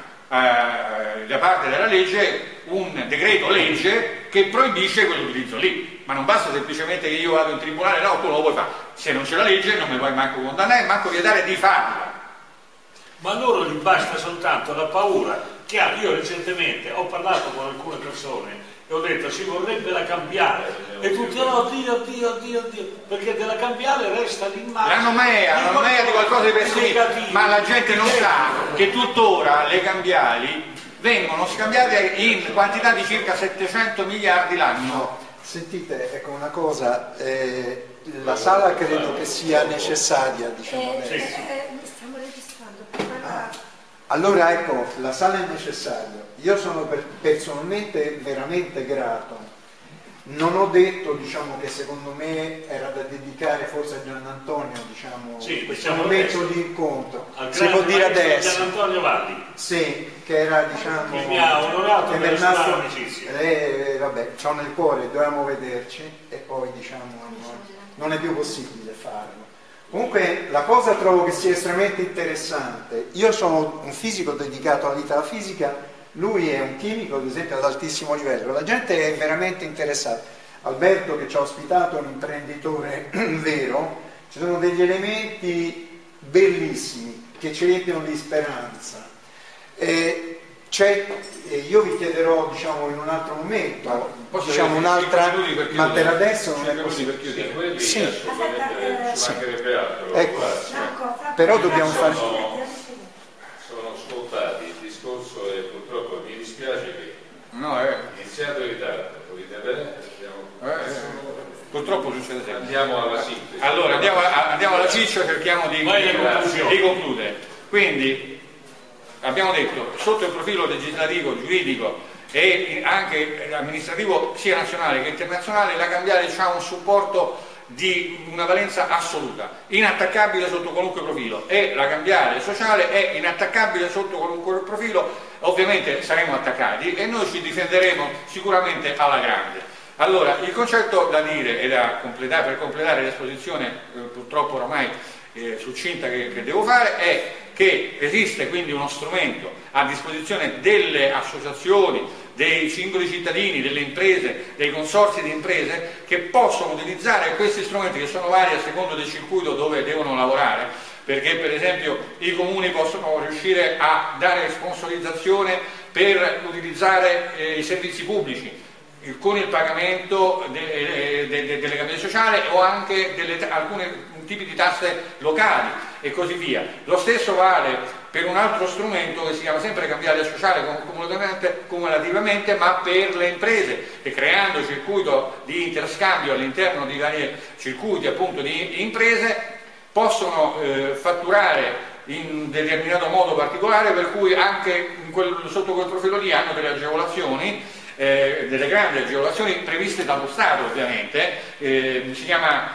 da parte della legge un decreto legge che proibisce quell'utilizzo lì. Ma non basta semplicemente che io vado in tribunale, no, tu non lo puoi fare, se non c'è la legge non mi puoi manco condannare, manco vietare di farla. Ma a loro gli basta soltanto la paura che ha. Io recentemente ho parlato con alcune persone e ho detto si vorrebbe la cambiale e tutti oddio, perché della cambiale resta l'immagine, la nomea di qualcosa di pessimista, ma la gente non sa che tuttora le cambiali vengono scambiate in quantità di circa 700 miliardi l'anno. Sentite, ecco una cosa, la sala credo che sia necessaria, diciamo adesso. Stiamo registrando. Allora ecco, la sala è necessaria. Io sono personalmente veramente grato. Non ho detto, diciamo, che secondo me era da dedicare forse a Gian Antonio, diciamo, sì, questo momento di incontro. Si può dire adesso. Gian Antonio Valli. Sì, che era, diciamo, che mi ha onorato per la sua amicizia. Vabbè, c'ho nel cuore, dovevamo vederci e poi, diciamo, non è più possibile farlo. Comunque la cosa trovo che sia estremamente interessante. Io sono un fisico dedicato alla vita della fisica, lui è un chimico ad esempio ad altissimo livello, la gente è veramente interessata. Alberto che ci ha ospitato è un imprenditore vero, ci sono degli elementi bellissimi che ci riempiono di speranza. Io vi chiederò, diciamo, in un altro momento, diciamo un'altra, ma per adesso non è possibile. Sì. Ecco. Però dobbiamo fare. Sono scontati il discorso e purtroppo mi dispiace che iniziato in ritardo, purtroppo purtroppo succede sempre. Andiamo alla sintesi. Allora andiamo alla ciccia, cerchiamo di concludere. Quindi abbiamo detto, sotto il profilo legislativo, giuridico e anche amministrativo sia nazionale che internazionale, la Cambiale ha un supporto di una valenza assoluta, inattaccabile sotto qualunque profilo, e la Cambiale sociale è inattaccabile sotto qualunque profilo. Ovviamente saremo attaccati e noi ci difenderemo sicuramente alla grande. Allora, il concetto da dire e da completare, per completare l'esposizione purtroppo oramai succinta che devo fare, è che esiste quindi uno strumento a disposizione delle associazioni, dei singoli cittadini, delle imprese, dei consorzi di imprese, che possono utilizzare questi strumenti, che sono vari a secondo del circuito dove devono lavorare, perché per esempio i comuni possono riuscire a dare sponsorizzazione per utilizzare i servizi pubblici con il pagamento delle cambiali sociali o anche alcuni tipi di tasse locali e così via. Lo stesso vale per un altro strumento che si chiama sempre cambiale sociale cumulativamente, ma per le imprese, che creando circuito di interscambio all'interno di vari circuiti appunto di imprese possono fatturare in determinato modo particolare, per cui anche sotto quel profilo lì hanno delle agevolazioni, delle grandi agevolazioni previste dallo Stato ovviamente. Si chiama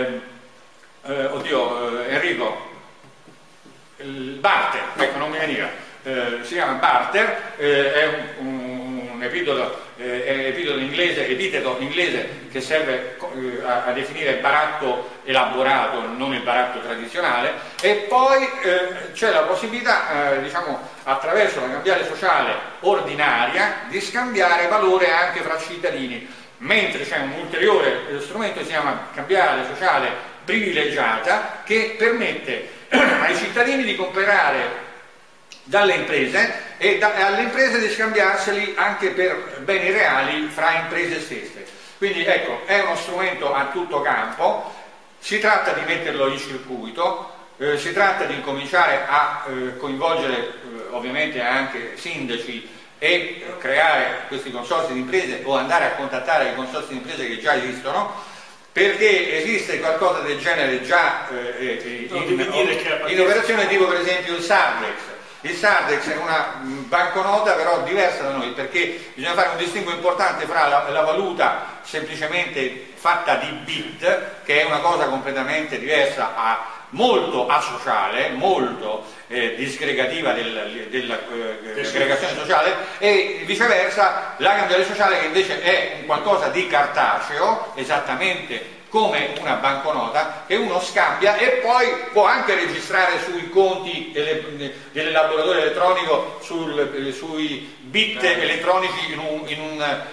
Enrico, il barter, ecco, non mi veniva, si chiama barter, è un epiteto inglese che serve a definire baratto elaborato, non il baratto tradizionale. E poi c'è la possibilità, diciamo, attraverso la cambiale sociale ordinaria, di scambiare valore anche fra cittadini, mentre c'è un ulteriore strumento che si chiama cambiale sociale privilegiata, che permette ai cittadini di comprare dalle imprese e alle imprese di scambiarseli anche per beni reali fra imprese stesse. Quindi ecco, è uno strumento a tutto campo, si tratta di metterlo in circuito, si tratta di incominciare a coinvolgere ovviamente anche sindaci e creare questi consorzi di imprese o andare a contattare i consorzi di imprese che già esistono, perché esiste qualcosa del genere già in operazione, tipo per esempio il Sardex. Il Sardex è una banconota però diversa da noi, perché bisogna fare un distinguo importante fra la valuta semplicemente fatta di bit, che è una cosa completamente diversa, molto asociale, molto disgregativa dell'aggregazione sociale, e viceversa la cambiale sociale, che invece è un qualcosa di cartaceo, esattamente come una banconota, che uno scambia e poi può anche registrare sui conti dell'elaboratore elettronico, sui bit elettronici in un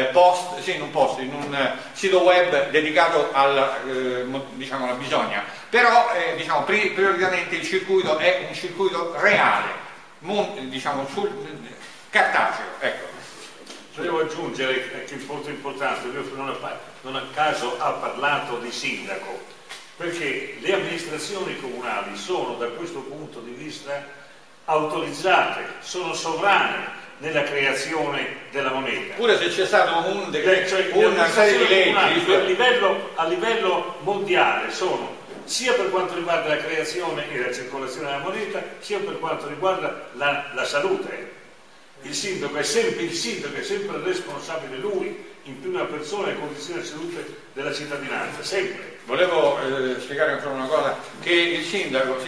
sito web dedicato alla bisogna. Però prioritariamente il circuito è un circuito reale, cartaceo. Ecco. Volevo aggiungere che è molto importante, non a caso ha parlato di sindaco, perché le amministrazioni comunali sono da questo punto di vista autorizzate, sono sovrane nella creazione della moneta. Pure se c'è stato un decreto, una serie di leggi a livello mondiale sono, sia per quanto riguarda la creazione e la circolazione della moneta, sia per quanto riguarda la salute. Il sindaco è sempre responsabile lui, in prima persona, delle condizioni di salute della cittadinanza, sempre. Volevo spiegare ancora una cosa, che il sindaco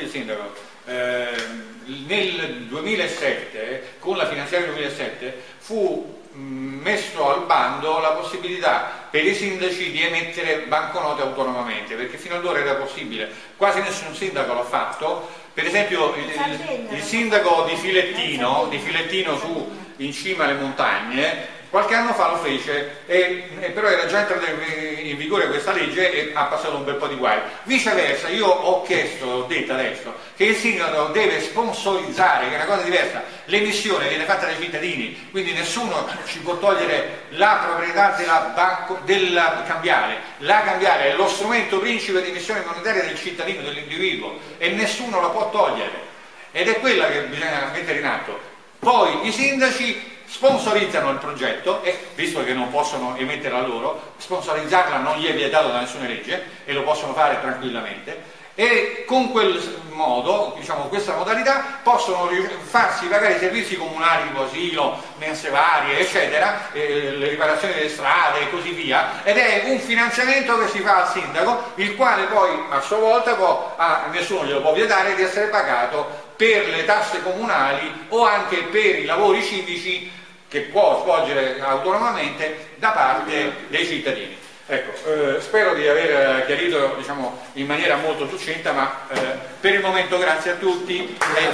nel 2007, con la finanziaria 2007, fu messo al bando la possibilità per i sindaci di emettere banconote autonomamente, perché fino allora era possibile, quasi nessun sindaco l'ha fatto. Per esempio il sindaco di Filettino su in cima alle montagne qualche anno fa lo fece, però era già entrata in vigore questa legge e ha passato un bel po' di guai. Viceversa, io ho detto adesso, che il sindaco deve sponsorizzare, che è una cosa diversa. L'emissione viene fatta dai cittadini, quindi nessuno ci può togliere la proprietà della cambiale. La cambiale è lo strumento principe di emissione monetaria del cittadino, dell'individuo, e nessuno la può togliere. Ed è quella che bisogna mettere in atto. Poi i sindaci sponsorizzano il progetto e, visto che non possono emetterla loro, sponsorizzarla non gli è vietato da nessuna legge e lo possono fare tranquillamente, e con quel modo, diciamo, questa modalità, possono farsi pagare i servizi comunali tipo asilo, mense varie, eccetera, le riparazioni delle strade e così via, ed è un finanziamento che si fa al sindaco, il quale poi a sua volta nessuno glielo può vietare di essere pagato per le tasse comunali o anche per i lavori civici che può svolgere autonomamente da parte dei cittadini. Ecco, spero di aver chiarito, diciamo, in maniera molto succinta, ma per il momento grazie a tutti.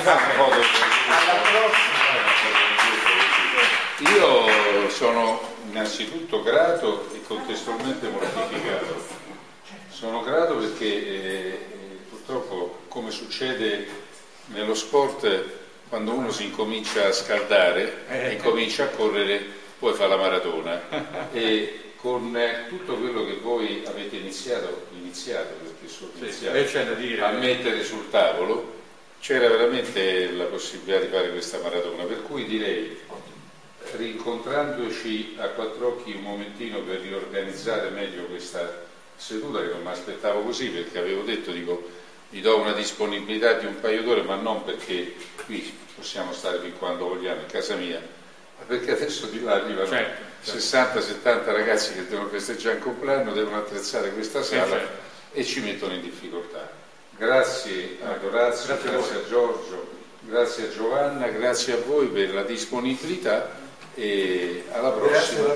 Io sono innanzitutto grato e contestualmente mortificato. Sono grato perché purtroppo, come succede nello sport, quando uno si incomincia a scaldare e incomincia a correre, poi fa la maratona. E con tutto quello che voi avete iniziato perché sono iniziato a mettere sul tavolo, c'era veramente la possibilità di fare questa maratona, per cui direi, rincontrandoci a quattro occhi un momentino per riorganizzare meglio questa seduta, che non mi aspettavo così, perché avevo detto, dico, vi do una disponibilità di un paio d'ore, ma non perché qui possiamo stare fin quando vogliamo, in casa mia, ma perché adesso di là arrivano 60-70 ragazzi che devono festeggiare il compleanno, devono attrezzare questa sala e ci mettono in difficoltà. Grazie a Orazio, grazie a Giorgio, grazie a Giovanna, grazie a voi per la disponibilità e alla prossima.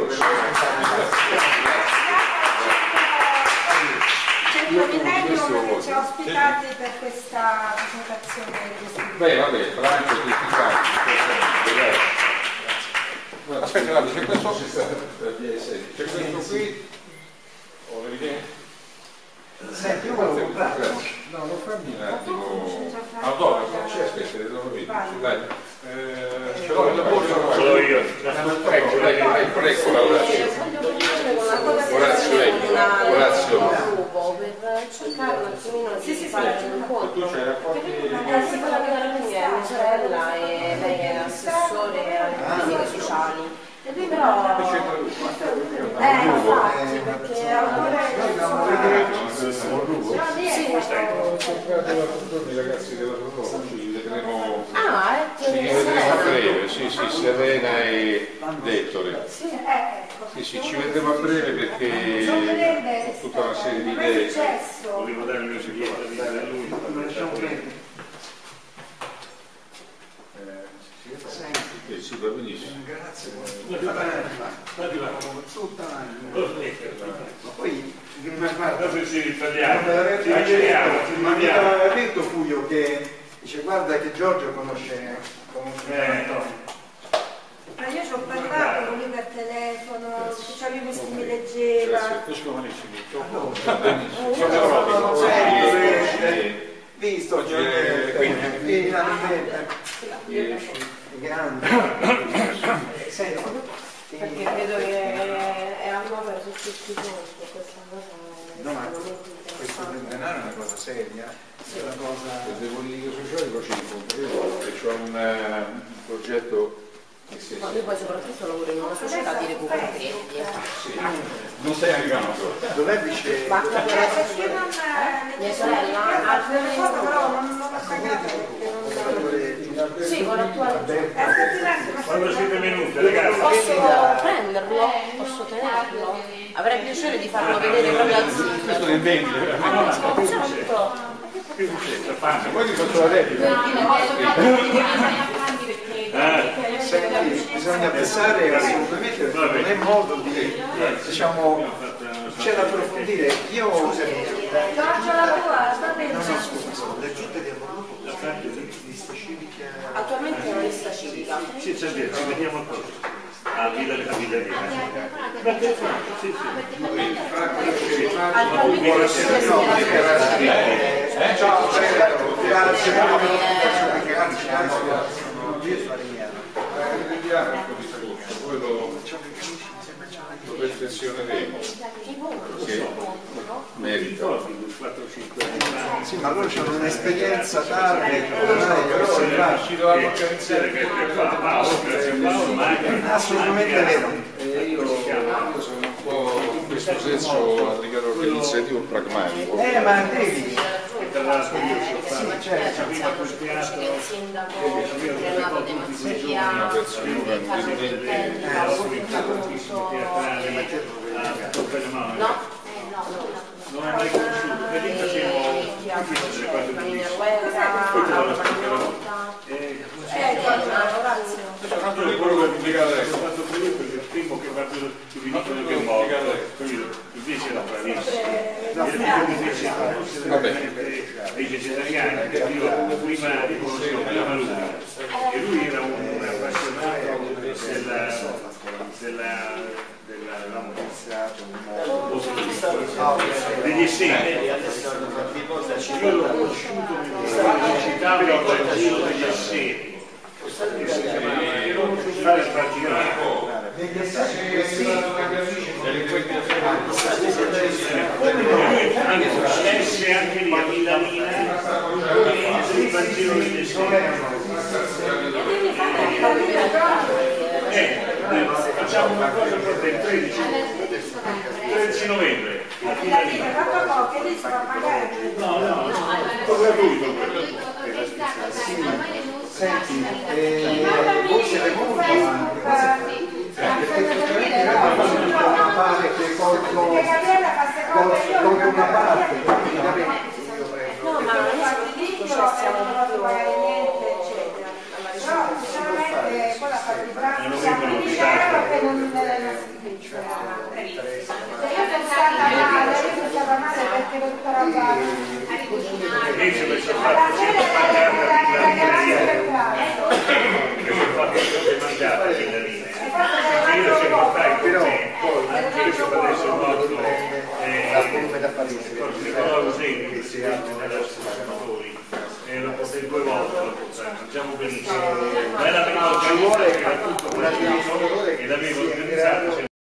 Centro Millennium che ci ha ospitati per questa presentazione di questo video. Beh, vabbè, Franco, tutti quanti. Aspetta, guarda, c'è questo qui, ho le idee? Senti, io volevo comprare. No, lo fammi un attimo. Autografo? Aspetta, devo vedere. Dai. Ce l'ho nella borsa. Ce l'ho io. Ecco, Orazio, Orazio. Per cercare un attimino di fare un incontro. Si può capitare a mia sorella e lei è assessore alle politiche sociali. Però infatti, perché i ragazzi della Rodolfo, ci vedremo a breve, sì, Serena e Dettore. Sì, ci vedremo a breve perché ho tutta una serie di idee. Volevo dare il mio segreto di dare a lui. Sì, va benissimo. Grazie. Ma poi guarda, ci ritagliamo, ma mi aveva detto Fuio che dice guarda che Giorgio conosce Antonio. Ma io ci ho parlato con lui per telefono, ci avevo visto, mi leggeva. Visto grande. perché credo che è a muovere su tutti i fronti questa cosa. No, ma questo del denaro è una cosa seria, è una cosa. Le politiche sociali poi ci incontreremo perché c'è un progetto. Ma io poi soprattutto lavoro in una società di recupero crediti. Sì. Non sei arrivato. Dov'è vicino? Ma mia sorella ha però non l'ho pagato perché sì, con l'attuale. Quando siete venute, ragazzi? Posso prenderlo? Posso tenerlo? Avrei piacere di farlo vedere proprio al sito. Questo è in vendita. Certo. Poi ti faccio la dedica. Bisogna pensare assolutamente perché non è modo di, diciamo, c'è da approfondire. Io Giorgio la tua, sta bene. no, scusa, le giunte di Abruzzo lista civica. Attualmente è una lista civica. Sì, ci vediamo a cosa? A Villa Rica. Sì. Ciao, grazie. Vediamo un po' di saluto, poi lo lo perfezioneremo, che merita. Sì, ma loro hanno un'esperienza tale che assolutamente vero. Io sono un po' in questo senso a livello organizzativo pragmatico. Ma devi. Una persona, un presidente non è mai conosciuto, e lì facevo delle cose bellissime. Poi te lo spiegherò. Io il quello che ho pubblicato adesso, ho fatto per lui perché il primo che va più di quello che è morto, invece era bravissimo. Dei vegetariani, che io prima conoscevo prima lui, e lui era un appassionato degli esseri. Io l'ho conosciuto nel citavo il giro degli esseri. Fare particolare stesse anche lì a Milanina il giro degli esseri. Facciamo una cosa proprio il 13 novembre. No, gratuito quello. Senti, voi siete molto avanti, perché pare che colgo una parte, no, ma non siamo più però sinceramente poi la fare di brano siamo in liceo che non io pensava male perché lo trovava invece perché ho fatto sempre mangiare le pillarine io ci portai però anche io adesso il nostro Nicolò Roseni presidente dell'associazione lo portai 2 volte, lo facciamo benissimo ma è la prima volta che era tutto questo e l'avevo organizzato